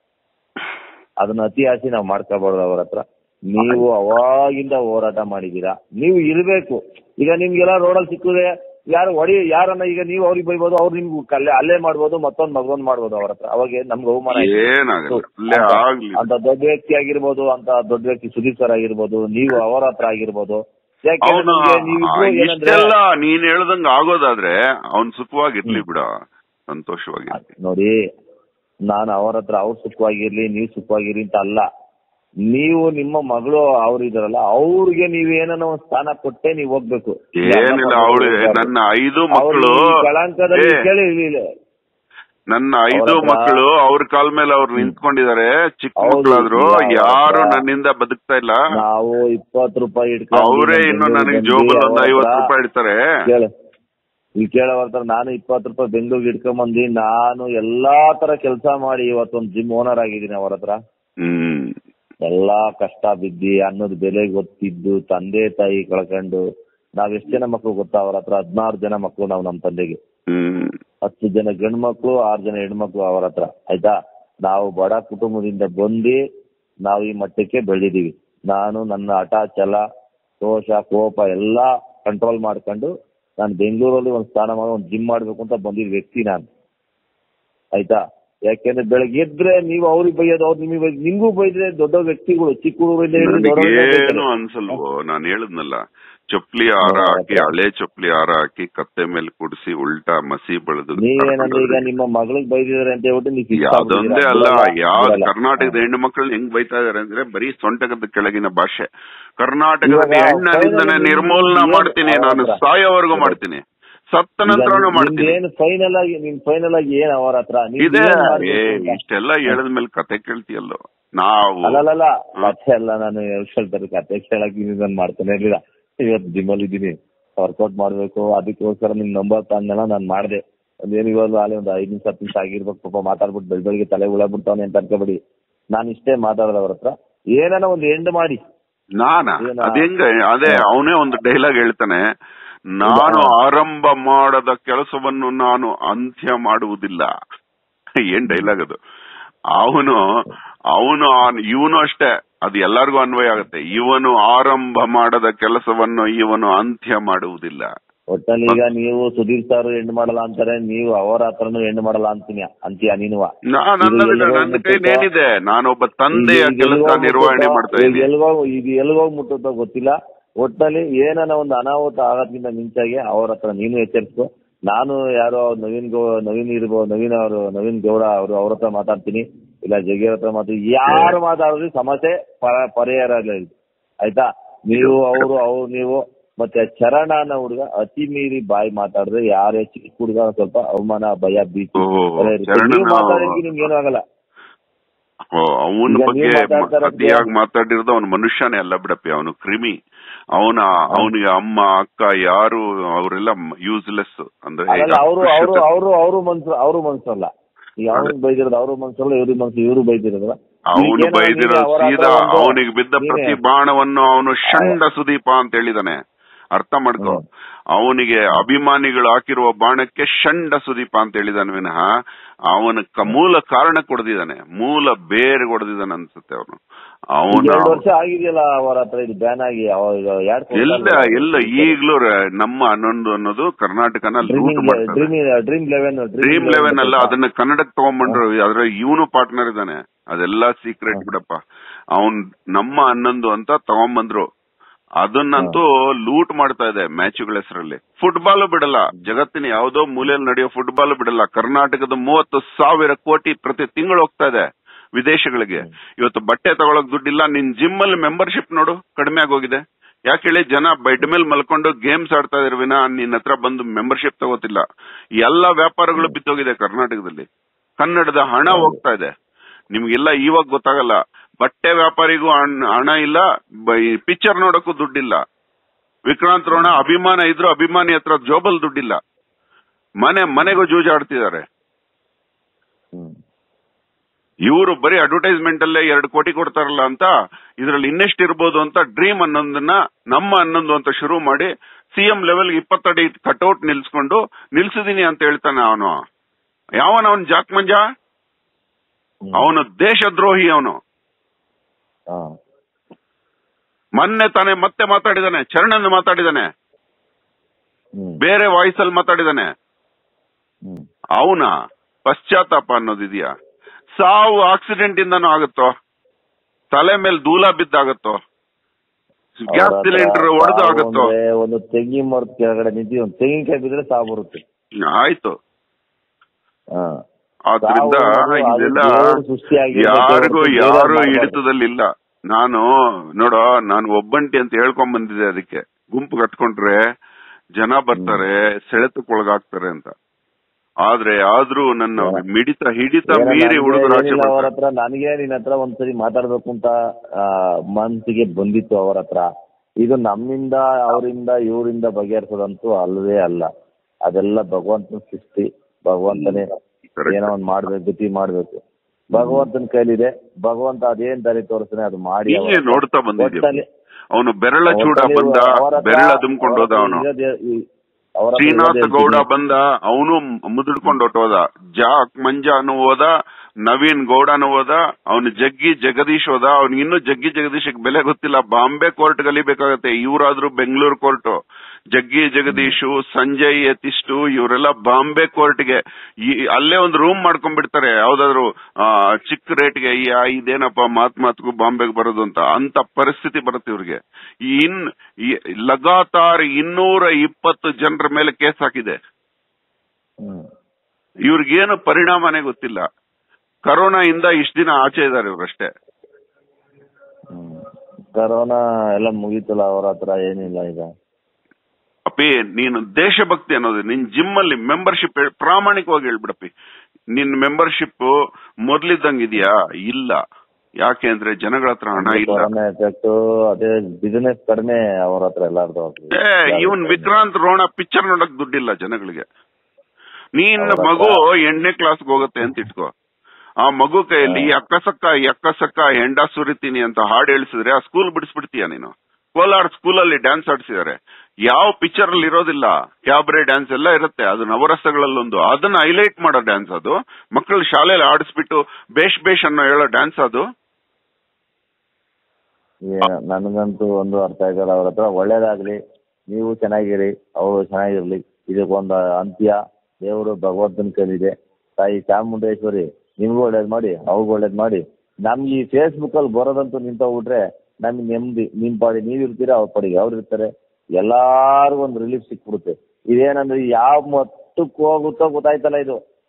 ಅದನ್ನ ಅತಿ ಆಸೆ ನಾವು ಮಾಡ್ಕೋಬಾರ್ದು. ಅವ್ರ ಹತ್ರ ನೀವು ಅವಾಗಿಂದ ಹೋರಾಟ ಮಾಡಿದೀರಾ, ನೀವು ಇರ್ಬೇಕು. ಈಗ ನಿಮ್ಗೆಲ್ಲ ರೋಡಲ್ಲಿ ಸಿಕ್ಕಿದ್ರೆ ಯಾರನ್ನ ಈಗ ನೀವು ಅವ್ರಿಗೆ ಬೈಬೋದು, ಅವ್ರು ನಿಮ್ಗೆ ಅಲ್ಲೇ ಮಾಡ್ಬೋದು, ಮತ್ತೊಂದ್ ಮಾಡ್ಬೋದು ಅವ್ರ ಹತ್ರ. ಅವಾಗ ನಮ್ಗೆ ಅವಮಾನ. ಅಂತ ದೊಡ್ಡ ವ್ಯಕ್ತಿ ಆಗಿರ್ಬೋದು, ಅಂತ ದೊಡ್ಡ ವ್ಯಕ್ತಿ ಸುದೀಪ್ ಸರ್ ಆಗಿರ್ಬೋದು, ನೀವು ಅವರ ಹತ್ರ ಆಗಿರ್ಬೋದು. ಇಷ್ಟೆಲ್ಲ ನೀನ್ ಹೇಳ್ದಂಗ ಆಗೋದಾದ್ರೆ ಅವ್ನ್ ಸುಖವಾಗಿರ್ಲಿ ಬಿಡ, ಸಂತೋಷವಾಗಿ ನೋಡಿ. ನಾನು ಅವರ ಹತ್ರ ಅವ್ರು ಸುಖವಾಗಿರ್ಲಿ, ನೀವು ಸುಖವಾಗಿರ್ಲಿ ಅಂತ ಅಲ್ಲ. ನೀವು ನಿಮ್ಮ ಮಗಳು ಅವ್ರು ಇದಾರಲ್ಲ, ಅವ್ರಿಗೆ ನೀವೇನೋ ಒಂದು ಸ್ಥಾನ ಕೊಟ್ಟೆ ನೀವು ಹೋಗ್ಬೇಕು. ಏನಿಲ್ಲ, ನನ್ನ 5 ಮಕ್ಕಳು ಕಳಂಕದಲ್ಲಿ ಕೇಳಿ, ನನ್ನ 5 ಮಕ್ಕಳು ಅವ್ರ ಕಾಲ ಮೇಲೆ ಅವ್ರು ನಿಂತ್ಕೊಂಡಿದ್ದಾರೆ. ಚಿಕ್ಕ ಮಕ್ಕಳಾದ್ರು ಯಾರು ನನ್ನಿಂದ ಬದುಕ್ತಾ ಇಲ್ಲ. ನಾವು 20 ರೂಪಾಯಿ ಇಟ್ಕೊಂಡು ಅವರೇ ಇನ್ನು ನನಗೆ ಜೋಬಲ್ ಒಂದು 50 ರೂಪಾಯಿ ಇಡ್ತಾರೆ. ಇಲ್ಲಿ ಕೇಳೋರ್ತಾರ, ನಾನು 20 ರೂಪಾಯಿ ಬೆಂಗಳೂರಿಗೆ ಇಟ್ಕೊಂಬಂದಿ, ನಾನು ಎಲ್ಲಾ ತರ ಕೆಲಸ ಮಾಡಿ ಇವತ್ತೊಂದು ಜಿಮ್ ಓನರ್ ಆಗಿದ್ದೀನಿ. ಅವ್ರ ಹತ್ರ ಎಲ್ಲಾ ಕಷ್ಟ ಬಿದ್ದಿ, ಅನ್ನದ ಬೆಲೆ ಗೊತ್ತಿದ್ದು, ತಂದೆ ತಾಯಿ ಕಳ್ಕೊಂಡು, ನಾವ್ ಎಷ್ಟು ಜನ ಮಕ್ಳು ಗೊತ್ತಾ ಅವ್ರ ಹತ್ರ? 16 ಜನ ಮಕ್ಳು ನಾವು. ನಮ್ಮ ತಂದೆಗೆ 10 ಜನ ಗಂಡು ಮಕ್ಳು, 6 ಜನ ಹೆಣ್ಮಕ್ಳು ಅವರ ಹತ್ರ. ಆಯ್ತಾ, ನಾವು ಬಡ ಕುಟುಂಬದಿಂದ ಬಂದು ನಾವು ಈ ಮಟ್ಟಕ್ಕೆ ಬೆಳೆದಿದೀವಿ. ನಾನು ನನ್ನ ಹಠ, ಛಲ, ದೋಷ, ಕೋಪ ಎಲ್ಲಾ ಕಂಟ್ರೋಲ್ ಮಾಡ್ಕೊಂಡು ನಾನು ಬೆಂಗಳೂರಲ್ಲಿ ಒಂದು ಸ್ಥಾನ ಮಾಡಿ ಒಂದು ಜಿಮ್ ಮಾಡ್ಬೇಕು ಅಂತ ಬಂದಿದ್ದ ವ್ಯಕ್ತಿ ನಾನು. ಆಯ್ತಾ, ಯಾಕೆಂದ್ರೆ ಬೆಳಗ್ಗೆ ಎದ್ರೆ ನೀವು ಅವ್ರಿಗೆ ಬೈಯೋದು, ಅವ್ರು ನಿಮ್ಗೂ ಬೈದ್ರೆ ದೊಡ್ಡ ವ್ಯಕ್ತಿಗಳು, ಚಿಕ್ಕ ಏನು ಅನ್ಸಲ್ವೋ? ನಾನು ಹೇಳದ್ನಲ್ಲ, ಚಪ್ಪಲಿ ಹಾರ ಹಾಕಿ, ಹಳೆ ಚಪ್ಪಲಿ ಹಾರ ಹಾಕಿ ಕತ್ತೆ ಮೇಲೆ ಕುಡಿಸಿ ಉಲ್ಟಾ ಮಸಿ ಬೆಳೆದು. ನೀವೇನಂದ್ರೆ ಈಗ ನಿಮ್ಮ ಮಗಳಿಗೆ ಬೈದಿದ್ದಾರೆ ಅಂತ ಹೇಳ್ಬಿಟ್ಟು ಅದೊಂದೇ ಅಲ್ಲ, ಯಾವ್ದು ಕರ್ನಾಟಕದ ಹೆಣ್ಣು ಮಕ್ಕಳನ್ನ ಹೆಂಗ್ ಬೈತಾ ಇದಾರೆ ಅಂದ್ರೆ ಬರೀ ಸೊಂಟಗದ ಕೆಳಗಿನ ಭಾಷೆ. ಕರ್ನಾಟಕದ ಹೆಣ್ಣನಿಂದನೇ ನಿರ್ಮೂಲನ ಮಾಡ್ತೀನಿ, ನಾನು ಸಾಯೋವರೆಗೂ ಮಾಡ್ತೀನಿ, ಸತ್ತ ನಂತರನೂ ಮಾಡ್ತೀನಿ. ಫೈನಲ್ ಆಗಿ ಏನ್ ಅವರ ಹತ್ರ ಇದೆ? ಇಷ್ಟೆಲ್ಲ ಹೇಳದ್ಮೇಲೆ ಕತೆ ಕೇಳ್ತೀಯಲ್ಲೋ ನಾವು? ಅಲ್ಲ ಕತೆ ಅಲ್ಲ, ನಾನು ಹೇಳ್ತಾರೆ ಕತೆ ಕೇಳಕ್ ಮಾಡ್ತಾನೆ ಇರ್ಲಿಲ್ಲ. ಇವತ್ತು ಜಿಮ್ಮಲ್ಲಿ ಇದ್ದೀನಿ, ವರ್ಕೌಟ್ ಮಾಡ್ಬೇಕು, ಅದಕ್ಕೋಸ್ಕರ ನಿಮ್ ನಂಬರ್ ತಂದೆಲ್ಲ ನಾನು ಮಾಡಿದೆ. ಒಂದೇನು ಇವಾಗ ಅಲ್ಲಿ ಒಂದು 5 ನಿಮಿಷ 10 ನಿಮಿಷ ಆಗಿರ್ಬೇಕು. ಪಾಪ ಮಾತಾಡ್ಬಿಟ್ಟು ಬೆಳಗ್ಗೆ ತಲೆ ಉಳಬಿಡ್ತಾವನೆ ಅಂತ ಅನ್ಕೋಬೇಡಿ. ನಾನು ಇಷ್ಟೇ ಮಾತಾಡೋದು ಅವ್ರ ಹತ್ರ, ಏನಾನ ಒಂದು ಎಂಡ್ ಮಾಡಿ. ಅದೇ ಅವನೇ ಒಂದು ಡೈಲಾಗ್ ಹೇಳ್ತಾನೆ, ನಾನು ಆರಂಭ ಮಾಡದ ಕೆಲಸವನ್ನು ನಾನು ಅಂತ್ಯ ಮಾಡುವುದಿಲ್ಲ. ಏನ್ ಡೈಲಾಗ್ ಅದು? ಇವನು ಅಷ್ಟೇ, ಅದು ಎಲ್ಲರಿಗೂ ಅನ್ವಯ ಆಗುತ್ತೆ. ಇವನು ಆರಂಭ ಮಾಡದ ಕೆಲಸವನ್ನು ಇವನು ಅಂತ್ಯ ಮಾಡುವುದಿಲ್ಲ. ಒಟ್ಟಲ್ಲಿ ಈಗ ನೀವು ಸುದೀಪ್ ಸರ್ ಎಂಡ್ ಮಾಡಲ್ಲ ಅಂತಾರೆ, ನೀವು ಅವರ ಹತ್ರನು ಎಂಡ್ ಮಾಡಲ್ಲ ಅಂತೀಯ ನೀನು? ನನ್ನ ಕೈಲೇನಿದೆ, ನಾನೊಬ್ಬ ತಂದೆಯ ಕೆಲಸ ನಿರ್ವಹಣೆ ಮಾಡ್ತಾ ಇದ್ದೀನಿ. ಇದು ಎಲ್ಗೋಗ್ ಮುಟ್ಟುತ್ತೋ ಗೊತ್ತಿಲ್ಲ. ಒಟ್ಟಲ್ಲಿ ಏನನ್ನ ಒಂದು ಅನಾಹುತ ಆಗೋದ್ಕಿಂತ ಮುಂಚಾಗೆ ಅವ್ರ ಹತ್ರ ನೀನು ಎಚ್ಚರಿಸ್ಕೊ. ನಾನು ಯಾರೋ ನವೀನ್ ಗೌಡ ಅವ್ರ ಹತ್ರ ಮಾತಾಡ್ತೀನಿ, ಇಲ್ಲ ಜಗ್ಗಿಯವ್ರ ಹತ್ರ ಮಾತಾಡಿ, ಯಾರು ಮಾತಾಡಿದ್ರೆ ಸಮಸ್ಯೆ ಪರಿಹಾರ ಇಲ್ಲ. ಆಯ್ತಾ, ನೀವು ನೀವು ಮತ್ತೆ ಚರಣ ಅನ್ನೋ ಹುಡುಗ ಅತಿ ಮೀರಿ ಬಾಯಿ ಮಾತಾಡಿದ್ರೆ ಯಾರೇ ಚಿಕ್ಕ ಹುಡುಗ ಸ್ವಲ್ಪ ಅವಮಾನ ಭಯ ಭೀತಿ ಮಾತಾಡಿದ್ರೆ ನಿಮ್ಗೆ ಏನೂ ಆಗಲ್ಲ. ಅವನ ಬಗ್ಗೆ ಅತಿಯಾಗಿ ಮಾತಾಡಿರೋದು ಅವನ ಮನುಷ್ಯನೇ ಅಲ್ಲ ಬಿಡಪ್ಪಿ, ಅವನು ಕ್ರಿಮಿ. ಅವನಿಗೆ ಅಮ್ಮ ಅಕ್ಕ ಯಾರು ಅವರೆಲ್ಲ ಯೂಸ್ಲೆಸ್. ಅಂದ್ರೆ ಅವರು ಮನ್ಸಲ್ಲ, ಈಗ ಅವ್ನಿಗೆ ಬೈದಿರೋದು ಅವರು ಮನ್ಸಲ್ಲ, ಇವ್ರು ಬೈದಿರೋದ್ರ. ಅವನು ಬೈದಿರೋ ಸೀದಾ ಅವನಿಗೆ ಬಿದ್ದ ಪ್ರತಿ ಬಾಣವನ್ನು ಅವನು ಷಂಡ ಸುದೀಪ ಅಂತ ಹೇಳಿದಾನೆ. ಅರ್ಥ ಮಾಡ್ಕೊ, ಅವನಿಗೆ ಅಭಿಮಾನಿಗಳು ಹಾಕಿರುವ ಬಾಣಕ್ಕೆ ಷಂಡ ಸುದೀಪ ಅಂತ ಹೇಳಿದಾನೆ ವಿನಃ ಅವನ ಮೂಲ ಕಾರಣ ಕೊಡ್ದಿದ್ದಾನೆ, ಮೂಲ ಬೇರೆ ಕೊಡ್ದಿದ್ದಾನೆ ಅನ್ಸುತ್ತೆ ಅವನು. ಅವನು 2 ವರ್ಷ ಆಗಿದೆಯಲ್ಲ ಅವರ ಹತ್ರ ಇದು ಬ್ಯಾನ್ ಆಗಿ. ಎಲ್ಲ ಈಗ್ಲೂ ನಮ್ಮ ಅನ್ನೋದು ಕರ್ನಾಟಕನ ಲೂಟ್ ಮಾಡ್ತಾರೆ. ಡ್ರೀಮ್ 11 ಅಲ್ಲ, ಅದನ್ನ ಕನ್ನಡಕ್ಕೆ ತಗೊಂಡ್ಬಂದ್ರು. ಅದ್ರ ಇವನು ಪಾರ್ಟ್ನರ್ ಇದ್ದಾನೆ. ಅದೆಲ್ಲ ಸೀಕ್ರೆಟ್ ಬಿಡಪ್ಪ. ಅವನ್ ನಮ್ಮ ಅನ್ನೊಂದು ಅಂತ ತಗೊಂಡ್ಬಂದ್ರು, ಅದನ್ನಂತೂ ಲೂಟ್ ಮಾಡ್ತಾ ಇದೆ ಮ್ಯಾಚ್ಗಳ ಹೆಸರಲ್ಲಿ. ಫುಟ್ಬಾಲ್ ಬಿಡಲ್ಲ, ಜಗತ್ತಿನ ಯಾವ್ದೋ ಮೂಲೆಯಲ್ಲಿ ನಡೆಯೋ ಫುಟ್ಬಾಲ್ ಬಿಡಲ್ಲ. ಕರ್ನಾಟಕದ 30,000 ಕೋಟಿ ಪ್ರತಿ ತಿಂಗಳು ಹೋಗ್ತಾ ಇದೆ ವಿದೇಶಗಳಿಗೆ. ಇವತ್ತು ಬಟ್ಟೆ ತಗೊಳಕ್ ದುಡ್ಡಿಲ್ಲ. ನಿನ್ ಜಿಮ್ ಅಲ್ಲಿ ಮೆಂಬರ್ಶಿಪ್ ನೋಡು ಕಡಿಮೆ ಆಗೋಗಿದೆ. ಯಾಕೆ ಹೇಳಿ? ಜನ ಬೆಡ್ ಮೇಲೆ ಮಲ್ಕೊಂಡು ಗೇಮ್ಸ್ ಆಡ್ತಾ ಇದ್ರ ವಿನ ನಿನ್ನ ಹತ್ರ ಬಂದು ಮೆಂಬರ್ಶಿಪ್ ತಗೋತಿಲ್ಲ. ಎಲ್ಲಾ ವ್ಯಾಪಾರಗಳು ಬಿತ್ತೋಗಿದೆ ಕರ್ನಾಟಕದಲ್ಲಿ. ಕನ್ನಡದ ಹಣ ಹೋಗ್ತಾ ಇದೆ. ನಿಮ್ಗೆಲ್ಲ ಇವಾಗ ಗೊತ್ತಾಗಲ್ಲ. ಬಟ್ಟೆ ವ್ಯಾಪಾರಿಗೂ ಹಣ ಇಲ್ಲ, ಪಿಕ್ಚರ್ ನೋಡಕ್ಕೂ ದುಡ್ಡಿಲ್ಲ. ವಿಕ್ರಾಂತ್ ರೋಣ ಅಭಿಮಾನ ಇದ್ರು ಅಭಿಮಾನಿ ಹತ್ರ ಜೋಬಲ್ ದುಡ್ಡಿಲ್ಲ. ಮನೆಗೂ ಜೂಜಾಡ್ತಿದ್ದಾರೆ. ಇವರು ಬರೀ ಅಡ್ವರ್ಟೈಸ್ಮೆಂಟ್ ಅಲ್ಲೇ 2 ಕೋಟಿ ಕೊಡ್ತಾರಲ್ಲ ಅಂತ ಇದ್ರಲ್ಲಿ ಇನ್ನೆಷ್ಟು ಇರ್ಬೋದು ಅಂತ ಡ್ರೀಮ್ ಅನ್ನೊಂದನ್ನ ನಮ್ಮ ಅನ್ನೊಂದು ಅಂತ ಶುರು ಮಾಡಿ ಸಿಎಂ ಲೆವೆಲ್ 20 ಅಡಿ ಕಟ್ಔಟ್ ನಿಲ್ಸಿದೀನಿ ಅಂತ ಹೇಳ್ತಾನೆ ಅವನು. ಅವನು ಜಾಕ್ ಮಂಜಾ, ಅವನು ದೇಶದ್ರೋಹಿ. ಅವನು ಮೊನ್ನೆ ತಾನೇ ಮತ್ತೆ ಮಾತಾಡಿದಾನೆ, ಚರಣನ್ ಮಾತಾಡಿದಾನೆ, ಬೇರೆ ವಾಯ್ಸ್ ಅಲ್ಲಿ ಮಾತಾಡಿದಾನೆ. ಅವನ ಪಶ್ಚಾತ್ತಾಪ ಅನ್ನೋದಿದೆಯಾ? ಸಾವು ಆಕ್ಸಿಡೆಂಟ್ ಇಂದನೂ ಆಗುತ್ತೋ, ತಲೆ ಮೇಲೆ ದೂಲ ಬಿದ್ದಾಗತ್ತೋ, ಗ್ಯಾಸ್ ಸಿಲಿಂಡರ್ ಒಡೆದು ಆಗುತ್ತೋ. ಒಂದು ತೆಂಗಿನ ಮರದ ಕೆಳಗಡೆ ನಿಂತು ಒಂದು ತೆಂಗಿನಕಾಯಿ ಬಿದ್ರೆ ಸಾವು ಬರುತ್ತೆ. ಆಯ್ತು. ಆದ್ರಿಂದ ಇದೆಲ್ಲ ಯಾರು ಹಿಡಿತದಲ್ಲಿಲ್ಲ. ನಾನು ಒಬ್ಬಂಟಿ ಅಂತ ಹೇಳ್ಕೊಂಡ್ ಬಂದಿದ್ದೆ. ಅದಕ್ಕೆ ಗುಂಪು ಕಟ್ಕೊಂಡ್ರೆ ಜನ ಬರ್ತಾರೆ, ಸೆಳೆತಕ್ಕೊಳಗಾಗ್ತಾರೆ ಅಂತ. ಆದ್ರೂ ನನ್ನ ಹಿಡಿತ ಮೀರಿ ಹುಡುಗರು ಅವರ ಹತ್ರ ನನಗೆ ನಿನ್ನ ಹತ್ರ ಒಂದ್ಸರಿ ಮಾತಾಡ್ಬೇಕು ಅಂತ ಮನಸ್ಸಿಗೆ ಬಂದಿತ್ತು ಅವರ ಹತ್ರ. ಇದು ನಮ್ಮಿಂದ ಅವರಿಂದ ಇವರಿಂದ ಬಗೆಹರಿಸೋದಂತೂ ಅಲ್ಲವೇ ಅಲ್ಲ. ಅದೆಲ್ಲ ಭಗವಂತನ ಸೃಷ್ಟಿ. ಭಗವಂತನೇ ಏನೋ ಒಂದ್ ಮಾಡ್ಬೇಕು, ಗತಿ ಮಾಡ್ಬೇಕು. ಭಗವಂತನ ಕೈಲಿದೆ. ಭಗವಂತ ಅದೇನ್ ದಾರಿ ತೋರಿಸ್ತಾನೆ ಅದು ಮಾಡಿ. ನೋಡ್ತಾ ಬಂದಿದ್ದೀವಿ. ಅವನು ಬೆರಳ ಚೂಡ ಬಂದ, ಬೆರಳ ದುಮ್ಕೊಂಡು ಹೋದ. ಅವನು ಶ್ರೀನಾಥ ಗೌಡ ಬಂದ, ಅವನು ಮುದುಡ್ಕೊಂಡು ಹೊಟ್ಟೋದ. ಜಾಕ್ ಮಂಜಾನು ಹೋದ, ನವೀನ್ ಗೌಡನು ಹೋದ, ಅವನು ಜಗದೀಶ್ ಹೋದ. ಅವ್ನಿಗೆ ಇನ್ನೂ ಜಗದೀಶ್ ಬೆಲೆ ಗೊತ್ತಿಲ್ಲ. ಬಾಂಬೆ ಕೋರ್ಟ್ ಗಲಿಬೇಕಾಗತ್ತೆ. ಇವರಾದ್ರೂ ಬೆಂಗಳೂರು ಕೋರ್ಟ್. ಜಗದೀಶು, ಸಂಜಯ್ ಯತಿಷ್ಟು ಇವರೆಲ್ಲ ಬಾಂಬೆ ಕೋರ್ಟ್ಗೆ ಅಲ್ಲೇ ಒಂದು ರೂಮ್ ಮಾಡ್ಕೊಂಡ್ಬಿಡ್ತಾರೆ ಯಾವ್ದಾದ್ರು ಚಿಕ್ಕ ರೇಟ್ಗೆ. ಇದೇನಪ್ಪ ಮಾತ್ಗೂ ಬಾಂಬೆಗೆ ಬರೋದು ಅಂತ ಪರಿಸ್ಥಿತಿ ಬರುತ್ತೆ ಇವ್ರಿಗೆ. ಲಗಾತಾರ್ 220 ಜನರ ಮೇಲೆ ಕೇಸ್ ಹಾಕಿದೆ. ಇವ್ರಿಗೇನು ಪರಿಣಾಮನೇ ಗೊತ್ತಿಲ್ಲ. ಕರೋನಾ ಇಂದ ಇಷ್ಟು ದಿನ ಆಚೆ ಇದ್ದಾರೆ ಇವ್ರಷ್ಟೇ. ಕರೋನಾ ಎಲ್ಲ ಮುಗೀತಲ್ಲ, ಅವ್ರ ಹತ್ರ ಏನಿಲ್ಲ ಈಗ. ಅಪ್ಪಿ, ನೀನು ದೇಶಭಕ್ತಿ ಅನ್ನೋದು ನಿನ್ ಜಿಮ್ ಅಲ್ಲಿ ಮೆಂಬರ್ಶಿಪ್ ಪ್ರಾಮಾಣಿಕವಾಗಿ ಹೇಳ್ಬಿಡಪ್ಪಿ. ನಿನ್ ಮೆಂಬರ್ಶಿಪ್ ಮೊದ್ಲಿದ್ದಂಗಿದ್ಯಾ? ಇಲ್ಲ. ಯಾಕೆ ಅಂದ್ರೆ ಜನಗಳ ಹತ್ರ ಹಣ ಇಲ್ಲ. ಅದೇ ಬಿಸಿನೆಸ್ ಕಡಿಮೆ ಅವ್ರ ಹತ್ರ ಎಲ್ಲಾರ್ದು. ಇವನ್ ವಿಕ್ರಾಂತ್ ರೋಣ ಪಿಕ್ಚರ್ ನೋಡಕ್ ದುಡ್ಡಿಲ್ಲ ಜನಗಳಿಗೆ. ನೀನ್ ಮಗು 8ನೇ ಕ್ಲಾಸ್ಗೆ ಹೋಗುತ್ತೆ ಅಂತ ಇಟ್ಕೋ. ಆ ಮಗು ಕೈಯಲ್ಲಿ ಎಕ್ಕಸಕ್ಕ ಹೆಂಡ ಸುರಿತೀನಿ ಅಂತ ಹಾಡು ಹೇಳಿಸಿದ್ರೆ ಆ ಸ್ಕೂಲ್ ಬಿಡಿಸ್ಬಿಡ್ತೀಯ ನೀನು. ಕೋಲಾರ ಸ್ಕೂಲಲ್ಲಿ ಡ್ಯಾನ್ಸ್ ಆಡಿಸಿದ್ದಾರೆ. ಯಾವ ಪಿಕ್ಚರ್ ಅಲ್ಲಿ ಇರೋದಿಲ್ಲ. ಕ್ಯಾಬ್ರೆ ಡ್ಯಾನ್ಸ್ ಎಲ್ಲ ಇರುತ್ತೆ. ಅದು ನವರಸಗಳಲ್ಲೊಂದು. ಅದನ್ನ ಹೈಲೈಟ್ ಮಾಡೋ ಡ್ಯಾನ್ಸ್ ಅದು. ಮಕ್ಕಳು ಶಾಲೆಯಲ್ಲಿ ಆಡಿಸ್ಬಿಟ್ಟು ಬೇಷ್ ಅನ್ನೋ ಹೇಳೋ ಡ್ಯಾನ್ಸ್ ಅದು. ನನಗಂತೂ ಒಂದು ಅರ್ಥ ಆಗಲ್ಲ. ಅವ್ರ ಹತ್ರ ಒಳ್ಳೇದಾಗ್ಲಿ, ನೀವು ಚೆನ್ನಾಗಿರಿ, ಅವರು ಚೆನ್ನಾಗಿರ್ಲಿ. ಇದಕ್ಕೊಂದು ಅಂತ್ಯ ದೇವರು ಭಗವಂತನ ಕೈಲಿದೆ. ತಾಯಿ ಚಾಮುಂಡೇಶ್ವರಿ ನಿಮ್ಗೂ ಒಳ್ಳೇದ್ ಮಾಡಿ, ಅವ್ರಿಗೂ ಒಳ್ಳೇದ್ ಮಾಡಿ. ನಮ್ಗೆ ಈ ಫೇಸ್ಬುಕ್ ಅಲ್ಲಿ ಬರೋದಂತೂ ನಿಂತೋಗ್ಬಿಟ್ರೆ ನಮ್ಗೆ ನೆಮ್ಮದಿ. ನಿಮ್ ಪಾಡಿ ನೀವ್ ಇರ್ತೀರಾ, ಅವ್ರ ಪಾಡಿಗೆ ಅವ್ರು ಇರ್ತಾರೆ. ಎಲ್ಲಾರ್ಗು ಒಂದು ರಿಲೀಫ್ ಸಿಕ್ಬಿಡುತ್ತೆ. ಇದೇನಂದ್ರೆ ಯಾವ ಮಟ್ಟಕ್ಕೆ ಹೋಗುತ್ತೋ ಗೊತ್ತಾಯ್ತಲ್ಲ ಇದು.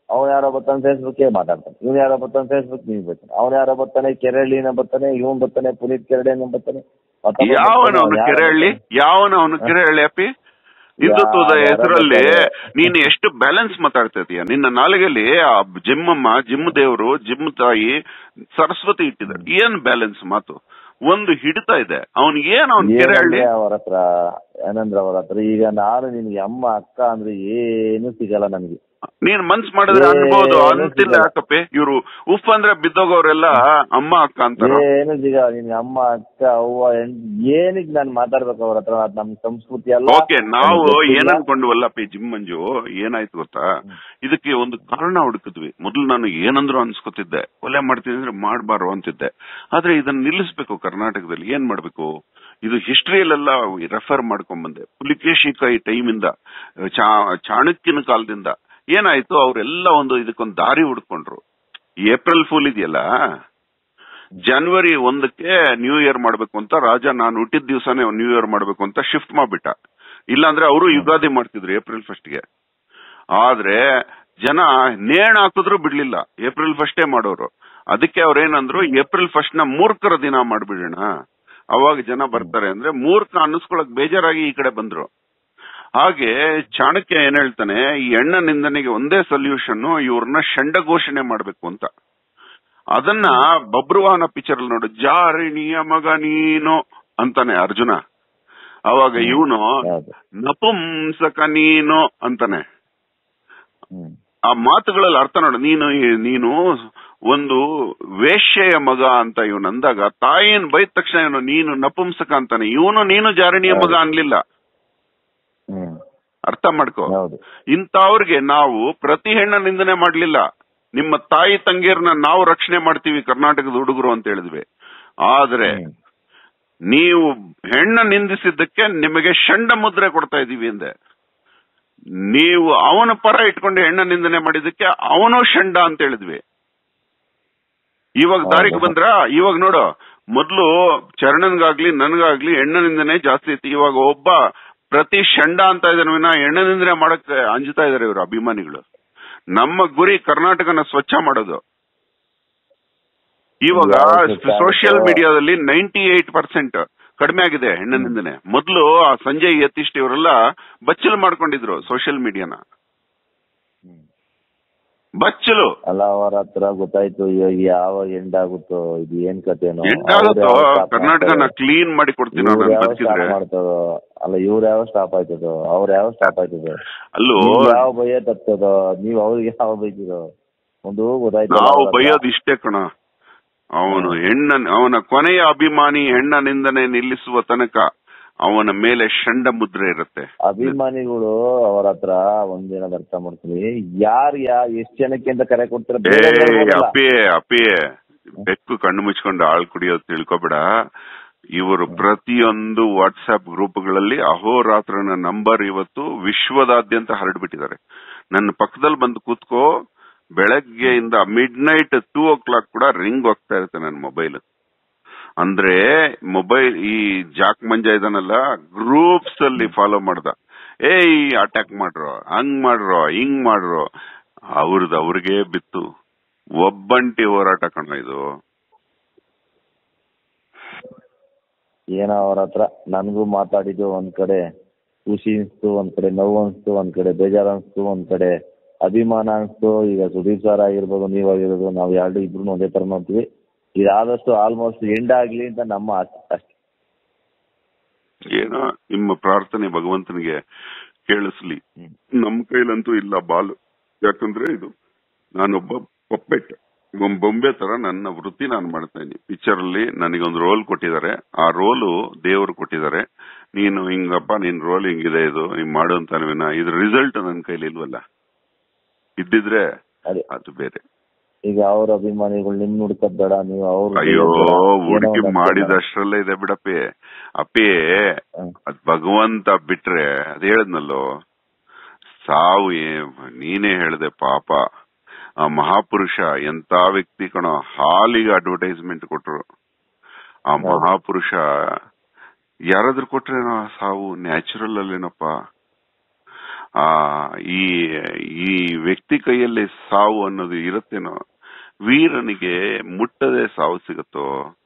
ಅವ್ನು ಯಾರೋ ಬರ್ತಾನೆ ಫೇಸ್ಬುಕ್ ಮಾತಾಡ್ತಾನೆ, ಇವ್ನು ಯಾರೋ ಬರ್ತಾನೆ ಫೇಸ್ಬುಕ್ ನೀವು ಬರ್ತಾನೆ, ಅವ್ನು ಯಾರೋ ಬರ್ತಾನೆ ಕೆರಳಿನ ಬರ್ತಾನೆ, ಇವನ್ ಬರ್ತಾನೆ ಪುನೀತ್ ಕೆರಳಿನ ಬರ್ತಾನೆ. ಯಾವನವನು ಕೆರಳಿ, ಯಾವನವನು ಕೆರಳಿ ಅಪ್ಪಿ? ಹಿಂದುತ್ವದ ಹೆಸರಲ್ಲಿ ನೀನು ಎಷ್ಟು ಬ್ಯಾಲೆನ್ಸ್ ಮಾತಾಡ್ತಾ ಇದೀಯ? ನಿನ್ನ ನಾಲಿಗೆಯಲ್ಲಿ ಆ ಜಿಮ್ಮಮ್ಮ, ಜಿಮ್ ದೇವರು, ಜಿಮ್ ತಾಯಿ, ಸರಸ್ವತಿ ಇಟ್ಟಿದ್ದಾರೆ. ಏನ್ ಬ್ಯಾಲೆನ್ಸ್ ಮಾತು? ಒಂದು ಹಿಡಿತಾ ಇದೆ ಅವನಿಗೆ. ಏನ್ ಅವ್ನ ಕೆರಳಿ ಅವ್ರ ಹತ್ರ ಏನಂದ್ರ ಅವ್ರ ಹತ್ರ ಈಗ ನಾನು ನಿನ್ಗೆ ಅಮ್ಮ ಅಕ್ಕ ಅಂದ್ರೆ ಏನು ಸಿಗಲ್ಲ ನನಗೆ. ನೀನ್ ಮನ್ಸ್ ಮಾಡಿದ್ರೆ ಅನ್ಬೋದು, ಅಂತಿಲ್ಲ ಯಾಕಪ್ಪೆ? ಇವ್ರು ಉಫ್ ಅಂದ್ರೆ ಬಿದ್ದೋಗವ್ರೆಲ್ಲ ಅಮ್ಮ ಅಕ್ಕ ಅಂತಾರ. ಏನು ಸಿಗ ನಿನ್ಗೆ ಅಮ್ಮ ಅಕ್ಕ ಅವ್ವ ಏನಿಗೆ ನಾನು ಮಾತಾಡ್ಬೇಕು ಅವ್ರ ಹತ್ರ? ನಮ್ ಸಂಸ್ಕೃತಿ ಎಲ್ಲ ಓಕೆ. ನಾವು ಏನ್ ಅನ್ಕೊಂಡ್ವಲ್ಲಪ್ಪಿ ಜಿಮ್ ಮಂಜು, ಏನಾಯ್ತು ಗೊತ್ತಾ? ಇದಕ್ಕೆ ಒಂದು ಕಾರಣ ಹುಡುಕಿದ್ವಿ. ಮೊದ್ಲು ನಾನು ಏನಂದ್ರು ಅನ್ಸ್ಕೊತಿದ್ದೆ, ಕೊಲೆ ಮಾಡ್ತೀನಿ ಅಂದ್ರೆ ಮಾಡ್ಬಾರು ಅಂತಿದ್ದೆ. ಆದ್ರೆ ಇದನ್ನ ನಿಲ್ಲಿಸ್ಬೇಕು ಕರ್ನಾಟಕದಲ್ಲಿ. ಏನ್ ಮಾಡ್ಬೇಕು? ಇದು ಹಿಸ್ಟ್ರಿಯಲ್ಲೆಲ್ಲ ರೆಫರ್ ಮಾಡ್ಕೊಂಡ್ ಬಂದೆ. ಪುಲಿಕೇಶಿಕಾಯಿ ಟೈಮಿಂದ, ಚಾಣಕ್ಯನ ಕಾಲದಿಂದ ಏನಾಯ್ತು, ಅವರೆಲ್ಲ ಇದಕ್ಕೊಂದು ದಾರಿ ಹುಡ್ಕೊಂಡ್ರು. ಏಪ್ರಿಲ್ ಫೂಲ್ ಇದೆಯಲ್ಲ, ಜನವರಿ 1ಕ್ಕೆ ನ್ಯೂ ಇಯರ್ ಮಾಡ್ಬೇಕು ಅಂತ ರಾಜ ನಾನು ಹುಟ್ಟಿದ ದಿವಸನೇ ನ್ಯೂ ಇಯರ್ ಮಾಡ್ಬೇಕು ಅಂತ ಶಿಫ್ಟ್ ಮಾಡ್ಬಿಟ್ಟ. ಇಲ್ಲಾಂದ್ರೆ ಅವರು ಯುಗಾದಿ ಮಾಡ್ತಿದ್ರು ಏಪ್ರಿಲ್ 1ಗೆ. ಆದ್ರೆ ಜನ ನೇಣ್ ಹಾಕಿದ್ರು ಬಿಡ್ಲಿಲ್ಲ, ಏಪ್ರಿಲ್ 1 ಮಾಡೋರು. ಅದಕ್ಕೆ ಅವ್ರೇನಂದ್ರು, ಏಪ್ರಿಲ್ 1ನ ಮೂರ್ಖರ ದಿನ ಮಾಡ್ಬಿಡೋಣ, ಅವಾಗ ಜನ ಬರ್ತಾರೆ ಅಂದ್ರೆ ಮೂರ್ಖ ಅನ್ನಿಸ್ಕೊಳಕ್ ಬೇಜಾರಾಗಿ ಈ ಕಡೆ ಬಂದ್ರು. ಹಾಗೆ ಚಾಣಕ್ಯ ಏನ್ ಹೇಳ್ತಾನೆ, ಈ ಹೆಣ್ಣ ನಿಂದನೆಗೆ ಒಂದೇ ಸೊಲ್ಯೂಷನ್, ಇವ್ರನ್ನ ಷಂಡ ಘೋಷಣೆ ಮಾಡ್ಬೇಕು ಅಂತ. ಅದನ್ನ ಬಬ್ರುವಾಹನ ಪಿಕ್ಚರ್ ಅಲ್ಲಿ ನೋಡು, ಜಾರಿಣಿಯ ಮಗ ನೀನು ಅಂತಾನೆ ಅರ್ಜುನ. ಅವಾಗ ಇವನು ನಪುಂಸಕ ನೀನು ಅಂತಾನೆ. ಆ ಮಾತುಗಳಲ್ಲಿ ಅರ್ಥ ನೋಡು. ನೀನು ಒಂದು ವೇಶ್ಯೆಯ ಮಗ ಅಂತ ಇವನು ಅಂದಾಗ, ತಾಯಿನ ಬೈದ ತಕ್ಷಣ ಇವನು ನೀನು ನಪುಂಸಕ ಅಂತಾನೆ. ಇವನು ನೀನು ಜಾರಿಣಿಯ ಮಗ ಅನ್ಲಿಲ್ಲ. ಅರ್ಥ ಮಾಡ್ಕೋ. ಇಂಥವ್ರಿಗೆ ನಾವು ಪ್ರತಿ ಹೆಣ್ಣ ನಿಂದನೆ ಮಾಡ್ಲಿಲ್ಲ. ನಿಮ್ಮ ತಾಯಿ ತಂಗಿಯರನ್ನ ನಾವು ರಕ್ಷಣೆ ಮಾಡ್ತೀವಿ ಕರ್ನಾಟಕದ ಹುಡುಗರು ಅಂತ ಹೇಳಿದ್ವಿ. ಆದ್ರೆ ನೀವು ಹೆಣ್ಣ ನಿಂದಿಸಿದ್ದಕ್ಕೆ ನಿಮಗೆ ಷಂಡ ಮುದ್ರೆ ಕೊಡ್ತಾ ಇದೀವಿ ಅಂದೆ. ನೀವು ಅವನ ಪರ ಇಟ್ಕೊಂಡು ಹೆಣ್ಣ ನಿಂದನೆ ಮಾಡಿದ್ದಕ್ಕೆ ಅವನು ಷಂಡ ಅಂತ ಹೇಳಿದ್ವಿ. ಇವಾಗ ದಾರಿಗೆ ಬಂದ್ರ? ಇವಾಗ ನೋಡು, ಮೊದ್ಲು ಚರಣನ್ಗಾಗ್ಲಿ ನನ್ಗಾಗ್ಲಿ ಹೆಣ್ಣ ನಿಂದನೆ ಜಾಸ್ತಿ ಇತ್ತು. ಇವಾಗ ಒಬ್ಬ ಪ್ರತಿ ಷಂಡ ಅಂತ ಇದ್ದಾನೆ ವಿನ ಹೆಣ್ಣ ನಿಂದನೆ ಮಾಡಕ್ ಅಂಜುತ್ತಾ ಇದಾರೆ ಇವರು ಅಭಿಮಾನಿಗಳು. ನಮ್ಮ ಗುರಿ ಕರ್ನಾಟಕನ ಸ್ವಚ್ಛ ಮಾಡೋದು. ಇವಾಗ ಸೋಷಿಯಲ್ ಮೀಡಿಯಾದಲ್ಲಿ 98% ಕಡಿಮೆ ಆಗಿದೆ ಹೆಣ್ಣ ನಿಂದನೆ. ಮೊದ್ಲು ಆ ಸಂಜಯ್ ಯತೀಶ್ ಇವರೆಲ್ಲ ಬಚ್ಚಲು ಮಾಡ್ಕೊಂಡಿದ್ರು ಸೋಷಿಯಲ್ ಮೀಡಿಯಾನ. ಬಚ್ಚಲು ಅಲ್ಲ, ಅವರ ಹತ್ರ ಗೊತ್ತಾಯ್ತು ಯಾವ ಎಂಡ್ ಆಗುತ್ತೋ, ಇದು ಏನ್ ಕಥೆನೋ. ಎಂಡಾಗುತ್ತೋ ಕರ್ನಾಟಕನ ಕ್ಲೀನ್ ಮಾಡಿ ಕೊಡ್ತೀನಿ ಮಾಡ್ತದೋ. ಅಲ್ಲ, ಇವ್ರ ಯಾವ ಸ್ಟಾಪ್ ಆಯ್ತದೋ, ಅವ್ರ ಯಾವ ಸ್ಟಾಪ್ ಆಯ್ತದೋ, ಅಲ್ಲೋ ಯಾವ ಭಯ ತಪ್ತದೋ, ನೀವ್ ಅವ್ರಿಗೆ ಯಾವ ಬೈತಿರೋ ಒಂದು ಗೊತ್ತಾಯ್ತು. ನಾವು ಬೈಯೋದು ಇಷ್ಟೇ ಕಣ. ಅವನ ಕೊನೆಯ ಅಭಿಮಾನಿ ಹೆಣ್ಣ ನಿಂದನೆ ನಿಲ್ಲಿಸುವ ತನಕ ಅವನ ಮೇಲೆ ಷಂಡ ಮುದ್ರೆ ಇರುತ್ತೆ. ಅಭಿಮಾನಿಗಳು ಅವರ ಹತ್ರ ಒಂದೇನಾದ್ರು ಅರ್ಥ ಮಾಡ್ತೀನಿ, ಎಷ್ಟ್ ಜನಕ್ಕೆ ಅಂತ ಕರೆ ಕೊಡ್ತಾರೆ. ಅಪ್ಪಿಯೇ ಬೆಕ್ಕು ಕಣ್ಣು ಮುಚ್ಕೊಂಡು ಆಳ್ ಕುಡಿಯೋದು ತಿಳ್ಕೊಬೇಡ. ಇವರು ಪ್ರತಿಯೊಂದು ವಾಟ್ಸ್ಆಪ್ ಗ್ರೂಪ್ಗಳಲ್ಲಿ ಅಹೋರಾತ್ರನ ನಂಬರ್ ಇವತ್ತು ವಿಶ್ವದಾದ್ಯಂತ ಹರಡ್ಬಿಟ್ಟಿದ್ದಾರೆ. ನನ್ನ ಪಕ್ಕದಲ್ಲಿ ಬಂದು ಕೂತ್ಕೋ, ಬೆಳಗ್ಗೆಯಿಂದ ಮಿಡ್-ನೈಟ್ 2 o'clock ಕೂಡ ರಿಂಗ್ ಹೋಗ್ತಾ ಇರುತ್ತೆ ನನ್ನ ಮೊಬೈಲ್. ಅಂದ್ರೆ ಮೊಬೈಲ್ ಈ ಜಾಕ್ ಮಂಜ ಇದನ್ನಲ್ಲ, ಗ್ರೂಪ್ಸ್ ಅಲ್ಲಿ ಫಾಲೋ ಮಾಡ್ದ. ಅಟ್ಯಾಕ್ ಮಾಡ್ರೋ, ಹಂಗ್ ಮಾಡ್ರೋ, ಹಿಂಗ್ ಮಾಡ್ರೋ, ಅವ್ರಿಗೆ ಬಿತ್ತು. ಒಬ್ಬಂಟಿ ಹೋರಾಟ ಕಣ ಇದು. ಏನೋ ಅವ್ರ ಹತ್ರ ನನ್ಗೂ ಮಾತಾಡಿದ್ದು ಒಂದ್ ಕಡೆ ಖುಷಿ ಅನ್ಸ್ತು, ಒಂದ್ ಕಡೆ ನೋವು ಅನ್ಸ್ತು, ಒಂದ್ ಕಡೆ ಬೇಜಾರು ಅನ್ಸ್ತು, ಒಂದ್ ಕಡೆ ಅಭಿಮಾನ ಅನ್ಸ್ತು. ಈಗ ಸುದೀಪ್ ಸರ್ ಆಗಿರ್ಬೋದು, ನೀವಾಗಿರ್ಬೋದು, ನಾವ್ ಎರಡು ಇಬ್ರು ಒಂದೇ ತರ ನೋಡ್ತೀವಿ. ಇದಾದಷ್ಟು ಆಲ್ಮೋಸ್ಟ್ ಎಂಡ್ ಆಗ್ಲಿ ಅಂತ ನಮ್ಮ ಆಸೆ ಅಷ್ಟೇ. ಏನೋ ನಿಮ್ಮ ಪ್ರಾರ್ಥನೆ ಭಗವಂತನಿಗೆ ಕೇಳಿಸ್ಲಿ. ನಮ್ ಕೈಲಂತೂ ಇಲ್ಲ ಬಾಲು. ಯಾಕಂದ್ರೆ ಇದು ನಾನೊಬ್ಬ ಪಪ್ಪೆಟ್, ಬೊಂಬೆ ತರ ನನ್ನ ವೃತ್ತಿ ನಾನು ಮಾಡ್ತಾ ಇದ್ದೀನಿ. ಪಿಕ್ಚರ್ ಅಲ್ಲಿ ನನಗೊಂದು ರೋಲ್ ಕೊಟ್ಟಿದ್ದಾರೆ. ಆ ರೋಲು ದೇವರು ಕೊಟ್ಟಿದ್ದಾರೆ. ನೀನು ಹಿಂಗಪ್ಪ, ನಿನ್ ರೋಲ್ ಹಿಂಗಿದೆ, ಇದು ನೀನ್ ಮಾಡು ಅಂತ. ಇದ್ರ ರಿಸಲ್ಟ್ ನನ್ನ ಕೈಲಿ ಇಲ್ವಲ್ಲ. ಇದ್ದಿದ್ರೆ ಅದು ಬೇರೆ. ಈಗ ಅವ್ರ ಅಭಿಮಾನಿಗಳು ನಿಮ್ ಹುಡ್ಕದ್ ಬೇಡ, ನೀವು ಅವ್ರ ಅಯ್ಯೋ ಹುಡುಕಿ ಮಾಡಿದಷ್ಟರಲ್ಲೇ ಇದೆ ಬಿಡಪ್ಪಿ. ಅಪ್ಪಿ ಅದ್ ಭಗವಂತ ಬಿಟ್ರೆ, ಅದ್ ಹೇಳದ್ನಲ್ಲೋ ಸಾವು. ನೀನೇ ಹೇಳ್ದೆ ಪಾಪ. ಆ ಮಹಾಪುರುಷ ಎಂತ ವ್ಯಕ್ತಿ ಕಣೋ. ಹಾಲಿಗೆ ಅಡ್ವರ್ಟೈಸ್ಮೆಂಟ್ ಕೊಟ್ರು. ಆ ಮಹಾಪುರುಷ ಯಾರಾದ್ರೂ ಕೊಟ್ರೇನೋ ಸಾವು ನ್ಯಾಚುರಲ್ ಅಲ್ಲೇನಪ್ಪ. ಆ ಈ ಈ ವ್ಯಕ್ತಿ ಕೈಯಲ್ಲಿ ಸಾವು ಅನ್ನೋದು ಇರುತ್ತೇನೋ, ವೀರನಿಗೆ ಮುಟ್ಟದೆ ಸಾವು ಸಿಗುತ್ತೋ?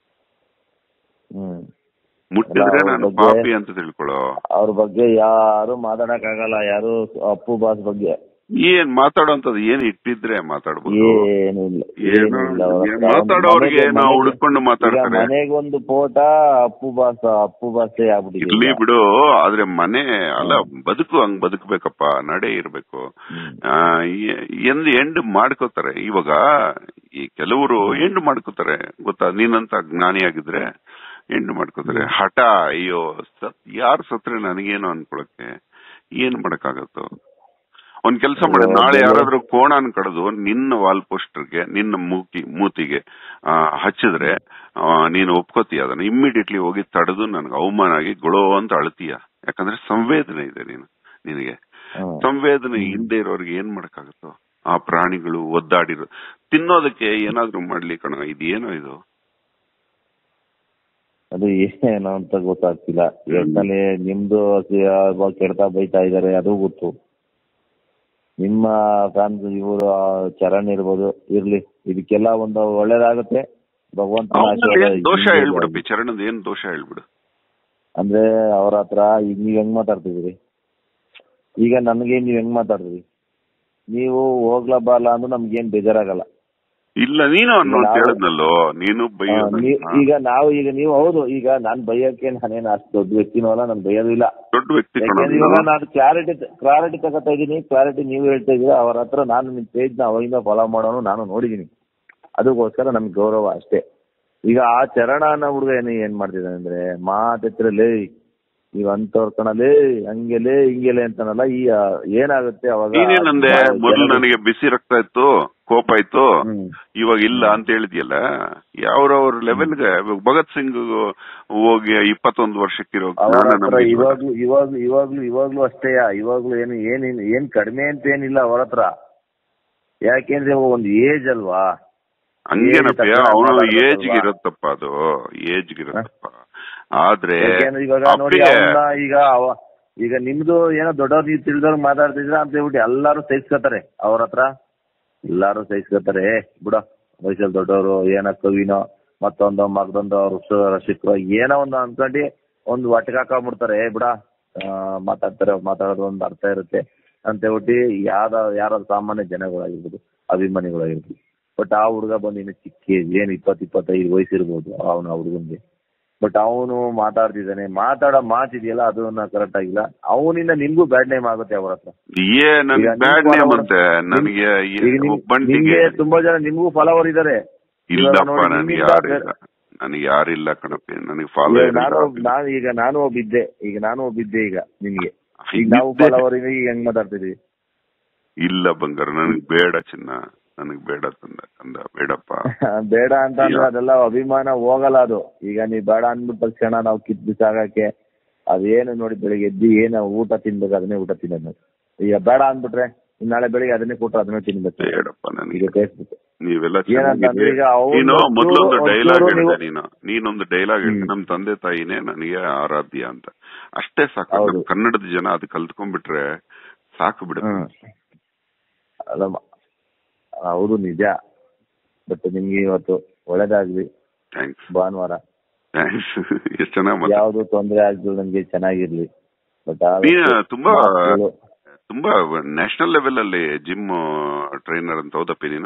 ಮುಟ್ಟಿದ್ರೆ ನಾನು ಪಾಪಿ ಅಂತ ತಿಳ್ಕೊಳ್ಳೋ. ಅವ್ರ ಬಗ್ಗೆ ಯಾರು ಮಾತಾಡಕ್ ಆಗಲ್ಲ, ಯಾರು ಅಪ್ಪು ಬಾಸ್ ಬಗ್ಗೆ ಏನ್ ಮಾತಾಡೋಂಥದ್ದು ಏನ್ ಇಟ್ಟಿದ್ರೆ ಮಾತಾಡ್ಬೋದು? ಏನಿಲ್ಲ. ಮಾತಾಡೋರಿಗೆ ನಾವು ಹುಡ್ಕೊಂಡು ಮಾತಾಡ್ತಾರೆ. ಮನೆಗೊಂದು ಫೋಟೋ ಅಪ್ಪು ಬಾಸ್ ಆಗ್ಬಿಟ್ಟಿದೆ. ಇರ್ಲಿ ಬಿಡು, ಆದ್ರೆ ಮನೆ ಅಲ್ಲ, ಬದುಕು ಹಂಗ್ ಬದುಕ್ಬೇಕಪ್ಪ, ನಡೆ ಇರ್ಬೇಕು. ಎಂಡ್ ಮಾಡ್ಕೋತಾರೆ. ಇವಾಗ ಈ ಕೆಲವರು ಎಂಡ್ ಮಾಡ್ಕೋತಾರೆ ಗೊತ್ತಾ, ನೀನಂತ ಜ್ಞಾನಿಯಾಗಿದ್ರೆ ಎಂಡ್ ಮಾಡ್ಕೋತಾರೆ. ಹಠ, ಅಯ್ಯೋ ಯಾರು ಸತ್ರೆ ನನಗೇನು ಅನ್ಕೊಳಕ್ಕೆ ಏನ್ ಮಾಡಕ್ಕಾಗತ್ತೋ? ಒಂದ್ ಕೆಲಸ ಮಾಡಿ, ನಾಳೆ ಯಾರಾದ್ರೂ ಕೋಣನ್ ಕಡ್ದು ನಿನ್ನ ವಾಲ್ ಪೋಸ್ಟರ್ಗೆ, ನಿನ್ನ ಮೂತಿಗೆ ಹಚ್ಚಿದ್ರೆ ನೀನು ಒಪ್ಕೋತೀಯ ಅದನ್ನ? ಇಮ್ಮಿಡಿಯೇಟ್ಲಿ ಹೋಗಿ ತಡೆದು ನನ್ಗೆ ಅವಮಾನ ಆಗಿ ಗೊಳೋ ಅಂತ ಅಳ್ತೀಯ. ಯಾಕಂದ್ರೆ ಸಂವೇದನೆ ಇದೆ ನಿನಗೆ. ಸಂವೇದನೆ ಇಲ್ಲದೆ ಇರೋರಿಗೆ ಏನ್ ಮಾಡಕ್ಕಾಗತ್ತೋ? ಆ ಪ್ರಾಣಿಗಳು ಒದ್ದಾಡಿರೋ ತಿನ್ನೋದಕ್ಕೆ ಏನಾದ್ರೂ ಮಾಡ್ಲಿ ಕಣ. ಇದೇನೋ ಇದು, ಅದು ಏನೋ ಅಂತ ಗೊತ್ತಾಗ್ತಿಲ್ಲ. ಒಟ್ನಲ್ಲಿ ನಿಮ್ದು ಕೆಡ್ತಾ ಬೈತಾ ಇದಾರೆ, ಅದು ಗೊತ್ತು. ನಿಮ್ಮ ಫ್ಯಾನ್ಸ್ ಇವರು ಚರಣ್ ಇರ್ಬೋದು, ಇರ್ಲಿ, ಇದಕ್ಕೆಲ್ಲ ಒಂದು ಒಳ್ಳೇದಾಗುತ್ತೆ. ಭಗವಂತ ದೋಷ ಹೇಳ್ಬಿಡು, ಚರಣದ ಏನ್ ದೋಷ ಹೇಳ್ಬಿಡು. ಅಂದ್ರೆ ಅವ್ರ ಹತ್ರ ಈಗ ನೀವ್ ಹೆಂಗ್ ಮಾತಾಡ್ತಿದ್ದೀರಿ, ಈಗ ನನ್ಗೆ ನೀವ್ ಹೆಂಗ್ ಮಾತಾಡ್ತೀರಿ, ನೀವು ಹೋಗ್ಲಾ ಬಾಲ ಅಂದ್ರೆ ನಮ್ಗೇನ್ ಬೇಜಾರಾಗಲ್ಲ. ಇಲ್ಲ, ನೀನು ಹೇಳಿದ್ನಲ್ಲೋ, ನೀನು ಈಗ ನೀವು ಹೌದು, ಈಗ ನಾನ್ ಬೈಯಕ್ಕೆ ನಾನೇನು ಅಷ್ಟು ದೊಡ್ಡ ವ್ಯಕ್ತಿನೂ ಅಲ್ಲ, ನಾನು ಬೈಯೋದಿಲ್ಲ. ದೊಡ್ಡ ವ್ಯಕ್ತಿ. ಇವಾಗ ನಾನು ಕ್ಲಾರಿಟಿ ತಗೋತಾ ಇದೀನಿ. ಕ್ಲಾರಿಟಿ ನೀವು ಹೇಳ್ತಾ ಇದೀರ. ಅವ್ರ ಹತ್ರ ನಾನು ನಿಮ್ ಪೇಜ್ ನ ಅವಾಗಿಂದ ಫಾಲೋ ಮಾಡೋನು ನಾನು ನೋಡಿದೀನಿ. ಅದಕ್ಕೋಸ್ಕರ ನಮ್ಗೆ ಗೌರವ ಅಷ್ಟೇ. ಈಗ ಆ ಚರಣ ಅನ್ನೋ ಹುಡುಗ ಏನ್ ಮಾಡ್ತಿದ್ದಾನೆ ಅಂದ್ರೆ, ಮಾತೆತ್ರಲೇ ನೀವ್ ಅಂತವ್ರ ಕಣಲೇ, ಹಂಗೆಲೇ ಹಿಂಗೆಲೆ ಅಂತಾನಲ್ಲ. ಈ ಏನಾಗುತ್ತೆ ಅವಾಗ? ಮೊದಲು ನನಗೆ ಬಿಸಿ ರಕ್ತ ಇತ್ತು, ಕೋಪ ಇತ್ತು, ಇವಾಗ ಇಲ್ಲ ಅಂತ ಹೇಳಿದ್ಯಲ್ಲ. ಯಾವ್ರವ್ರ ಲೆವೆಲ್ಗೆ ಭಗತ್ ಸಿಂಗ್ ಹೋಗಿ 21 ವರ್ಷಕ್ಕಿರೋ ಇವಾಗ್ಲೂ ಅಷ್ಟೇ. ಇವಾಗ್ಲೂ ಏನ್ ಕಡಿಮೆ ಅಂತ ಏನಿಲ್ಲ ಅವ್ರ ಹತ್ರ. ಯಾಕೆಂದ್ರೆ ಒಂದು ಏಜ್ ಅಲ್ವಾ? ಹಂಗೇನಪ್ಪ, ಅವನು ಏಜ್ಗೆ ಇರತ್ತಪ್ಪ, ಅದು ಏಜ್ಗೆ ಇರತ್ತಪ್ಪ. ಆದ್ರೆ ಇವಾಗ ನೋಡಿ, ಈಗ ನಿಮ್ದು ಏನೋ ದೊಡ್ಡವ್ರು ನೀವು ತಿಳಿದವ್ರು ಮಾತಾಡ್ತಿದ್ರ ಅಂತ ಹೇಳ್ಬಿಟ್ಟು ಎಲ್ಲಾರು ಸಹಿಸ್ಕೊತಾರೆ. ಅವ್ರ ಹತ್ರ ಎಲ್ಲಾರು ಸಹಿಸ್ಕೊತಾರೆ. ಬಿಡ, ವಯಸ್ಸಲ್ಲಿ ದೊಡ್ಡವರು, ಏನೋ ಕವಿನೋ ಮತ್ತೊಂದು ಮಗದೊಂದು ರಸಿಕರು ಏನೋ ಒಂದು ಅನ್ಕೊಂಡು ಒಂದು ಒಟ್ಟಿಗೆ ಹಾಕೊಂಡ್ಬಿಡ್ತಾರೆ. ಬಿಡ, ಮಾತಾಡೋದು ಒಂದು ಅರ್ಥ ಇರುತ್ತೆ ಅಂತ ಹೇಳ್ಬಿಟ್ಟು ಯಾರಾದ್ರು ಸಾಮಾನ್ಯ ಜನಗಳಾಗಿರ್ಬೋದು, ಅಭಿಮಾನಿಗಳಾಗಿರ್ಬೋದು. ಬಟ್ ಆ ಹುಡುಗ ಬಂದು ಇನ್ನು ಚಿಕ್ಕ ಏನ್ 20-25 ವಯಸ್ಸಿರ್ಬೋದು ಅವನು ಆ ಹುಡುಗನ್ಗೆ. ಬಟ್ ಅವನು ಮಾತಾಡ್ತಿದ್ದಾನೆ, ಮಾತಾಡೋ ಮಾತಿದೆಯಲ್ಲ ಅದನ್ನ ಕರೆಕ್ಟ್ ಆಗಿಲ್ಲ. ಅವನಿಂದ ನಿಮ್ಗೂ ಬ್ಯಾಡ್ ನೇಮ್ ಆಗುತ್ತೆ ಅವ್ರ ಹತ್ರ. ನಿಮ್ಗೆ ತುಂಬಾ ಜನ ನಿಮ್ಗೂ ಫಾಲೋವರ್ ಇದಾರೆ. ನನಗೆ ಯಾರಿಲ್ಲ ಕಣಪ್ಪ, ನನಗೆ ಫಾಲೋ. ನಾನು ಒಬ್ಬಿದ್ದೆ ಈಗ ನಿಮ್ಗೆ. ಈಗ ನಾವು ಫಾಲೋವರ್ ಈಗ ಹೆಂಗ್ ಮಾತಾಡ್ತಿದೀವಿ? ಇಲ್ಲ ಬಂಗಾರ, ನನಗ್ ಬೇಡ ಚಿನ್ನ, ನನಗ್ ಬೇಡ ತಂದ ಬೇಡಪ್ಪ. ಬೇಡ ಅಂತ ಅಂದ್ರೆ ಅದೆಲ್ಲ ಅಭಿಮಾನ ಹೋಗಲ್ಲ ಅದು. ಈಗ ನೀವ್ ಬೇಡ ಅಂದ್ಬಿಟ್ಟ ತಕ್ಷಣ ನಾವು ಕಿತ್ ಬಿಸಾಗಕ್ಕೆ ಅದೇನು ನೋಡಿ, ಬೆಳಿಗ್ಗೆ ಎದ್ದು ಏನು ಊಟ ತಿನ್ಬೇಕು ಅದನ್ನೇ ಊಟ ತಿನ್ನೋದು. ಈಗ ಬೇಡ ಅಂದ್ಬಿಟ್ರೆ ನಾಳೆ ಬೆಳಿಗ್ಗೆ ಅದನ್ನೇ ಕೊಟ್ರೆ ಅದನ್ನೇ ತಿನ್ಬೇಕು. ಬೇಡಪ್ಪ ನನಗೆ ಫೇಸ್ಬುಕ್ ನೀವೆಲ್ಲ ಮೊದ್ಲೊಂದು ಡೈಲಾಗ್ ಹೇಳಿದೆ ನೀನೊಂದು ಡೈಲಾಗ್ ಹೇಳಿದೆ, ನಮ್ ತಂದೆ ತಾಯಿನೇ ನನಗೆ ಆರಾಧ್ಯ ಅಂತ. ಅಷ್ಟೇ ಸಾಕು. ಕನ್ನಡದ ಜನ ಅದು ಕಲ್ತ್ಕೊಂಡ್ಬಿಟ್ರೆ ಸಾಕು ಬಿಡುತ್ತೆ. ಹೌದು, ನಿಜ. ಬಟ್ ನಿಮ್ಗೆ ಇವತ್ತು ಒಳ್ಳೇದಾಗ್ಲಿ. ಥ್ಯಾಂಕ್ಸ್. ಭಾನುವಾರ ಎಷ್ಟು ಚೆನ್ನಾಗಿ, ಯಾವ್ದು ತೊಂದ್ರೆ ಆಗ್ಲಿ, ನಮ್ಗೆ ಚೆನ್ನಾಗಿರ್ಲಿ. ಬಟ್ ತುಂಬಾ ನ್ಯಾಷನಲ್ ಲೆವೆಲ್ ಅಲ್ಲಿ ಜಿಮ್ ಟ್ರೈನರ್ ಅಂತ ಹೌದಪ್ಪಿ ನೀನು?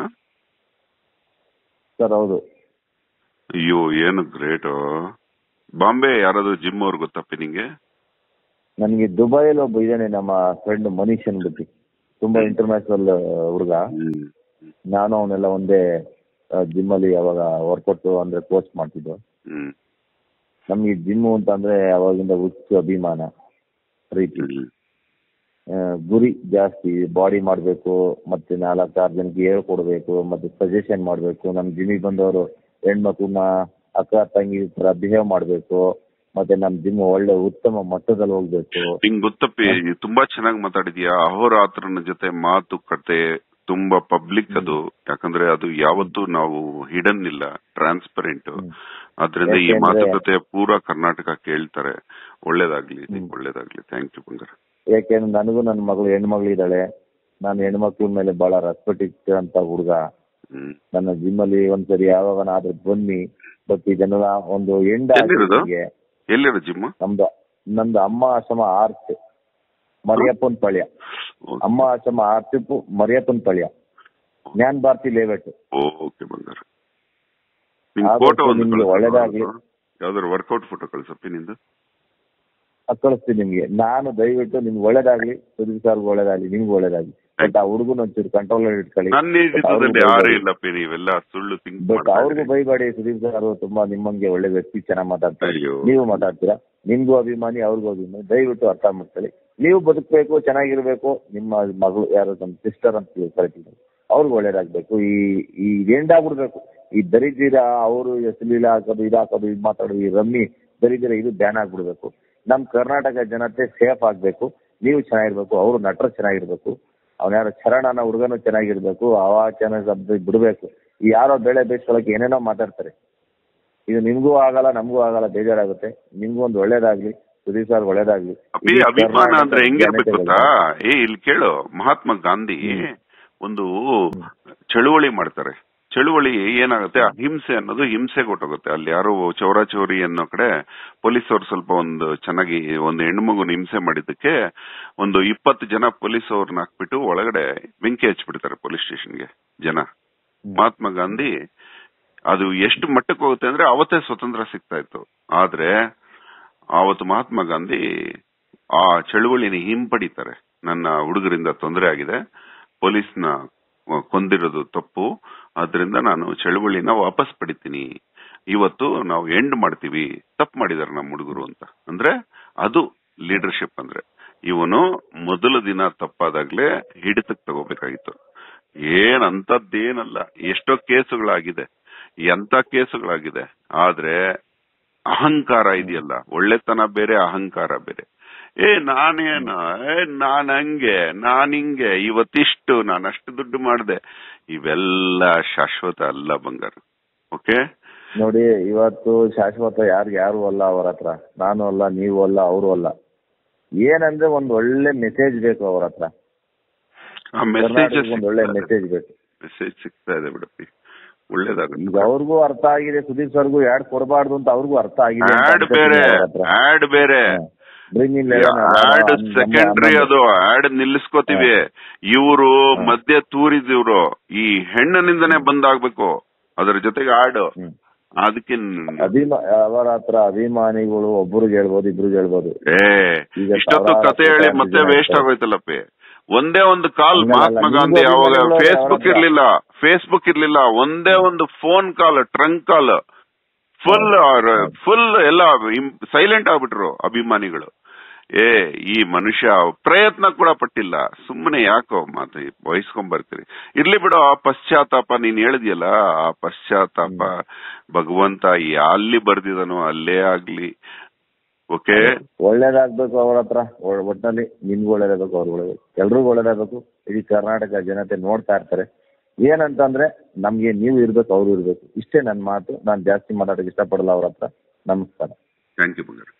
ಸರ್ ಹೌದು. ಅಯ್ಯೋ ಏನು ಗ್ರೇಟ್. ಬಾಂಬೆ ಯಾರಾದ್ರೂ ಜಿಮ್ ಅವ್ರು ಗೊತ್ತಪ್ಪಿ ನಿಂಗೆ? ನನ್ಗೆ ದುಬೈಯಲ್ಲಿ ಒಬ್ಬ ಇದ್ದಾನೆ, ನಮ್ಮ ಫ್ರೆಂಡ್ ಮನೀಶ್ ಅನ್ಬಿಟ್ಟು, ತುಂಬಾ ಇಂಟರ್ನ್ಯಾಷನಲ್ ಹುಡುಗ. ನಾನು ಅವನೆಲ್ಲ ಒಂದೇ ಜಿಮ್ ಅಲ್ಲಿ ಯಾವಾಗ ವರ್ಕೌಟ್ ಅಂದ್ರೆ ಕೋಚ್ ಮಾಡ್ತಿದ್ವು. ನಮ್ಗೆ ಜಿಮ್ ಅಂತ ಅಂದ್ರೆ ಅವಾಗಿಂದ ಹುಚ್ಚು ಅಭಿಮಾನ, ಪ್ರೀತಿ, ಗುರಿ ಜಾಸ್ತಿ. ಬಾಡಿ ಮಾಡ್ಬೇಕು, ಮತ್ತೆ 4-6 ಜನಕ್ಕೆ ಹೇಳ್ಕೊಡ್ಬೇಕು, ಮತ್ತೆ ಸಜೆಷನ್ ಮಾಡ್ಬೇಕು. ನಮ್ ಜಿಮ್ಮಿಗೆ ಬಂದವರು ಹೆಣ್ಮಕ್ಳನ್ನ ಅಕ್ಕ ತಂಗಿ ತರ ಬಿಹೇವ್ ಮಾಡ್ಬೇಕು. ಮತ್ತೆ ನಮ್ ಜಿಮ್ ಒಳ್ಳೆ ಉತ್ತಮ ಮಟ್ಟದಲ್ಲಿ ಹೋಗ್ಬೇಕು. ನಿಂಗ್ ಗೊತ್ತಪ್ಪಿ, ತುಂಬಾ ಚೆನ್ನಾಗಿ ಮಾತಾಡಿದ್ಯಾ. ಅಹೋರಾತ್ರನ ಜೊತೆ ಮಾತುಕತೆ ತುಂಬಾ ಪಬ್ಲಿಕ್ ಅದು. ಯಾಕಂದ್ರೆ ಅದು ಯಾವತ್ತೂ ನಾವು ಹಿಡನ್ ಇಲ್ಲ, ಟ್ರಾನ್ಸ್ಪರೆಂಟ್. ಅದ್ರಿಂದ ಈ ಮಾತುಕತೆ ಪೂರಾ ಕರ್ನಾಟಕ ಕೇಳ್ತಾರೆ. ಒಳ್ಳೇದಾಗ್ಲಿ, ಒಳ್ಳೇದಾಗ್ಲಿ. ಥ್ಯಾಂಕ್ ಯು ಬಂಗಾರ. ಯಾಕೆಂದ್ರೆ ನನಗೂ ನನ್ನ ಮಗಳು ಹೆಣ್ಮಗಳು ಇದ್ದಾಳೆ. ನಾನು ಹೆಣ್ಮಕ್ಳ ಮೇಲೆ ಬಹಳ ರೆಸ್ಪೆಕ್ಟ್ ಇಟ್ಟಿರೋಂತ ಹುಡುಗ. ನನ್ನ ಜಿಮ್ಮಲ್ಲಿ ಒಂದ್ಸರಿ ಯಾವಾಗನಾದ್ರೂ ಬನ್ನಿ. ಬಟ್ ಇದನ್ನೆಲ್ಲ ಒಂದು ಎಲ್ಲಿರೋ ಜಿಮ್? ನಮ್ದು ಅಮ್ಮ ಆಶ್ರಮ ಆರ್ಚ್ ಮರಿಯಪ್ಪನ ಪಳ್ಯ. ಅಮ್ಮ ಆಶ್ರಮ ಆರ್ಚ್ ಮರಿಯಪ್ಪನ ಪಳ್ಯ, ಜ್ಞಾನ ಭಾರತಿ ಲೇಔಟ್. ನಿಮ್ಗೆ ಒಳ್ಳೇದಾಗ್ಲಿ. ಯಾವ್ದಾದ್ರು ವರ್ಕೌಟ್ ಫೋಟೋ ಕಳ್ಸಪ್ಪಿ ನಿಂದು. ಕಳಿಸ್ತೀನಿ ನಿಮ್ಗೆ. ನಾನು ದಯವಿಟ್ಟು ನಿಮ್ಗೆ ಒಳ್ಳೇದಾಗ್ಲಿ, ಸುದೀಪ್ ಸರ್ಗೂ ಒಳ್ಳೇದಾಗ್ಲಿ, ನಿಮ್ಗೆ ಒಳ್ಳೇದಾಗ್ಲಿ. ಬಟ್ ಆ ಹುಡುಗನ ಒಂಚೂರು ಕಂಟ್ರೋಲ್ ಇಟ್ಕೊಳ್ಳಿ. ಬಟ್ ಅವ್ರಿಗೂ ಬೈಬೇಡಿ. ಸುದೀಪ್ ಸರ್ ತುಂಬಾ ನಿಮ್ಮಂಗೆ ಒಳ್ಳೆ ವ್ಯಕ್ತಿ, ಚೆನ್ನಾಗಿ ಮಾತಾಡ್ತಾರೆ. ನೀವು ಮಾತಾಡ್ತೀರಾ, ನಿಮ್ಗೂ ಅಭಿಮಾನಿ, ಅವ್ರಿಗೂ ಅಭಿಮಾನಿ. ದಯವಿಟ್ಟು ಅರ್ಥ ಮಾಡ್ಕೊಳ್ಳಿ. ನೀವು ಬದುಕಬೇಕು, ಚೆನ್ನಾಗಿರ್ಬೇಕು. ನಿಮ್ಮ ಮಗಳು ಯಾರು ನಮ್ಮ ಸಿಸ್ಟರ್ ಅಂತ ಕರಿತಿದ್ದಾರೆ, ಅವ್ರಿಗೂ ಒಳ್ಳೇದಾಗ್ಬೇಕು. ಈ ಎಂಡಾಗ್ಬಿಡ್ಬೇಕು. ಈ ದರಿದ್ರ ಅವರು ಎಸಲೀಲ ಹಾಕೋದು, ಇದು ಹಾಕೋದು, ಇದು ಮಾತಾಡೋದು, ಈ ರಮ್ಮಿ ದರಿದ್ರ ಇದು ಬ್ಯಾನ್ ಆಗ್ಬಿಡ್ಬೇಕು. ನಮ್ ಕರ್ನಾಟಕ ಜನತೆ ಸೇಫ್ ಆಗ್ಬೇಕು. ನೀವು ಚೆನ್ನಾಗಿರ್ಬೇಕು, ಅವರು ನಟರು ಚೆನ್ನಾಗಿರ್ಬೇಕು. ಅವ್ನ ಯಾರೋ ಚರಣನ ಹುಡುಗನು ಚೆನ್ನಾಗಿರ್ಬೇಕು. ಅವಾಚನ ಶಬ್ದ ಬಿಡ್ಬೇಕು. ಈ ಯಾರೋ ಬೆಳೆ ಬೇಯಿಸ್ಕೊಳಕ್ಕೆ ಏನೇನೋ ಮಾತಾಡ್ತಾರೆ. ಇದು ನಿಮ್ಗೂ ಆಗಲ್ಲ, ನಮಗೂ ಆಗಲ್ಲ, ಬೇಜಾರಾಗುತ್ತೆ. ನಿಮ್ಗೂ ಒಂದು ಒಳ್ಳೇದಾಗ್ಲಿ, ಸುದೀಪ್ ಸರ್ ಒಳ್ಳೇದಾಗ್ಲಿ. ಅಭಿಮಾನ ಅಂದ್ರೆ ಹೆಂಗಿರ್ಬೇಕು ಗೊತ್ತಾ? ಇಲ್ಲಿ ಕೇಳು, ಮಹಾತ್ಮ ಗಾಂಧಿ ಒಂದು ಚಳುವಳಿ ಮಾಡ್ತಾರೆ. ಚಳುವಳಿ ಏನಾಗುತ್ತೆ, ಅಹಿಂಸೆ ಅನ್ನೋದು ಹಿಂಸೆ ಕೊಟ್ಟೋಗುತ್ತೆ. ಅಲ್ಲಿ ಯಾರೋ ಚೌರಾಚೌರಿ ಅನ್ನೋ ಕಡೆ ಪೊಲೀಸವ್ರು ಸ್ವಲ್ಪ ಒಂದು ಚೆನ್ನಾಗಿ ಒಂದು ಹೆಣ್ಮಗುನ ಹಿಂಸೆ ಮಾಡಿದ್ದಕ್ಕೆ ಒಂದು 20 ಜನ ಪೊಲೀಸವ್ರನ್ನ ಹಾಕ್ಬಿಟ್ಟು ಒಳಗಡೆ ಬೆಂಕಿ ಹಚ್ಬಿಡ್ತಾರೆ ಪೊಲೀಸ್ ಸ್ಟೇಷನ್ಗೆ ಜನ. ಮಹಾತ್ಮ ಗಾಂಧಿ ಅದು ಎಷ್ಟು ಮಟ್ಟಕ್ಕೆ ಹೋಗುತ್ತೆ ಅಂದ್ರೆ ಅವತ್ತೇ ಸ್ವತಂತ್ರ ಸಿಗ್ತಾ ಇತ್ತು. ಆದ್ರೆ ಆವತ್ತು ಮಹಾತ್ಮ ಗಾಂಧಿ ಆ ಚಳುವಳಿನ ಹಿಂಪಡಿತಾರೆ. ನನ್ನ ಹುಡುಗರಿಂದ ತೊಂದರೆ ಆಗಿದೆ, ಪೊಲೀಸ್ನ ಕೊಂದಿರೋದು ತಪ್ಪು, ಆದ್ರಿಂದ ನಾನು ಚಳುವಳಿನ ವಾಪಸ್ ಪಡಿತೀನಿ, ಇವತ್ತು ನಾವು ಎಂಡ್ ಮಾಡ್ತೀವಿ, ತಪ್ಪು ಮಾಡಿದಾರೆ ನಮ್ಮ ಹುಡುಗರು ಅಂತ. ಅಂದ್ರೆ ಅದು ಲೀಡರ್ಶಿಪ್. ಅಂದ್ರೆ ಇವನು ಮೊದಲ ದಿನ ತಪ್ಪಾದಾಗ್ಲೇ ಹಿಡಿತಕ್ಕೆ ತಗೋಬೇಕಾಗಿತ್ತು. ಏನಂತದ್ದೇನಲ್ಲ, ಎಷ್ಟೋ ಕೇಸುಗಳಾಗಿದೆ, ಎಂತ ಕೇಸುಗಳಾಗಿದೆ. ಆದ್ರೆ ಅಹಂಕಾರ ಇದೆಯಲ್ಲ, ಒಳ್ಳೆತನ ಬೇರೆ, ಅಹಂಕಾರ ಬೇರೆ. ನಾನೇನು, ನಾನ್ ಹಂಗೆ, ನಾನ್ ಹಿಂಗೆ, ಇವತ್ತಿಷ್ಟು, ನಾನಷ್ಟು ದುಡ್ಡು ಮಾಡಿದೆ, ಇವೆಲ್ಲ ಶಾಶ್ವತ ಅಲ್ಲ ಬಂಗಾರ. ಓಕೆ ನೋಡಿ, ಇವತ್ತು ಶಾಶ್ವತ ಯಾರು ಅಲ್ಲ. ಅವ್ರ ಹತ್ರ ನಾನು ಅಲ್ಲ, ನೀವು ಅಲ್ಲ, ಅವರು ಅಲ್ಲ. ಏನಂದ್ರೆ ಒಂದ್ ಒಳ್ಳೆ ಮೆಸೇಜ್ ಬೇಕು ಅವ್ರ ಹತ್ರ. ಒಂದ್ ಒಳ್ಳೆ ಮೆಸೇಜ್ ಬೇಕು. ಮೆಸೇಜ್ ಸಿಗ್ತಾ ಇದೆ ಬಿಡಪ್ಪಿ, ಒಳ್ಳೇದಾಗುತ್ತೆ. ಈಗ ಅವ್ರಿಗೂ ಅರ್ಥ ಆಗಿದೆ, ಸುದೀಪ್ ಸರ್ಗೂ ಯಾಡ್ ಕೊಡಬಾರ್ದು ಅಂತ ಅವ್ರಿಗೂ ಅರ್ಥ ಆಗಿದೆ. ಆಡ್ ಬೇರೆ ಆಡ್ ಸೆಕೆಂಡ್ರಿ, ಅದು ಆಡ್ ನಿಲ್ಲಿಸ್ಕೋತೀವಿ. ಇವರು ಮಧ್ಯೆ ತೂರಿದಿವ್ರು ಈ ಹೆಣ್ಣಿನಿಂದನೇ ಬಂದಾಗ್ಬೇಕು, ಅದ್ರ ಜೊತೆಗೆ ಆಡ್. ಅದಕ್ಕೆ ಅವರ ಹತ್ರ ಅಭಿಮಾನಿಗಳು ಒಬ್ಬರಿಗೆ ಹೇಳ್ಬೋದು, ಇಬ್ರಿಗೆ ಹೇಳ್ಬೋದು. ಇಷ್ಟೊತ್ತು ಕತೆ ಹೇಳಿ ಮತ್ತೆ ವೇಸ್ಟ್ ಆಗೋಯ್ತಲ್ಲಪ್ಪಿ. ಒಂದೇ ಒಂದು ಕಾಲ್ ಮಹಾತ್ಮ ಗಾಂಧಿ ಅವಾಗ ಫೇಸ್ಬುಕ್ ಇರ್ಲಿಲ್ಲ, ಒಂದೇ ಒಂದು phone call, trunk call, full ಎಲ್ಲ ಸೈಲೆಂಟ್ ಆಗ್ಬಿಟ್ರು ಅಭಿಮಾನಿಗಳು. ಈ ಮನುಷ್ಯ ಪ್ರಯತ್ನ ಕೂಡ ಪಟ್ಟಿಲ್ಲ, ಸುಮ್ಮನೆ ಯಾಕೋ ಮಾತು ವಹಿಸ್ಕೊಂಡ್ ಬರ್ತೀರಿ. ಇರ್ಲಿ ಬಿಡು, ಆ ಪಶ್ಚಾತ್ತಾಪ ನೀನ್ ಹೇಳಿದ್ಯಲ್ಲ, ಆ ಪಶ್ಚಾತ್ತಾಪ ಭಗವಂತ ಅಲ್ಲಿ ಬರ್ದಿದನೋ ಅಲ್ಲೇ ಆಗ್ಲಿ. ಓಕೆ, ಒಳ್ಳೇದಾಗ್ಬೇಕು ಅವ್ರ ಹತ್ರ. ಒಟ್ಟಿನಲ್ಲಿ ನಿಮ್ಗೂ ಒಳ್ಳೇದಾಗಬೇಕು, ಅವ್ರಿಗೆ ಒಳ್ಳೇದಾಗಬೇಕು, ಎಲ್ರಿಗೂ ಒಳ್ಳೇದಾಗಬೇಕು. ಇಡೀ ಕರ್ನಾಟಕ ಜನತೆ ನೋಡ್ತಾ ಇರ್ತಾರೆ. ಏನಂತಂದ್ರೆ ನಮ್ಗೆ ನೀವು ಇರ್ಬೇಕು, ಅವ್ರು ಇರ್ಬೇಕು. ಇಷ್ಟೇ ನನ್ನ ಮಾತು. ನಾನು ಜಾಸ್ತಿ ಮಾತಾಡೋಕೆ ಇಷ್ಟಪಡಲ್ಲ ಅವ್ರ ಹತ್ರ. ನಮಸ್ಕಾರ. Thank you.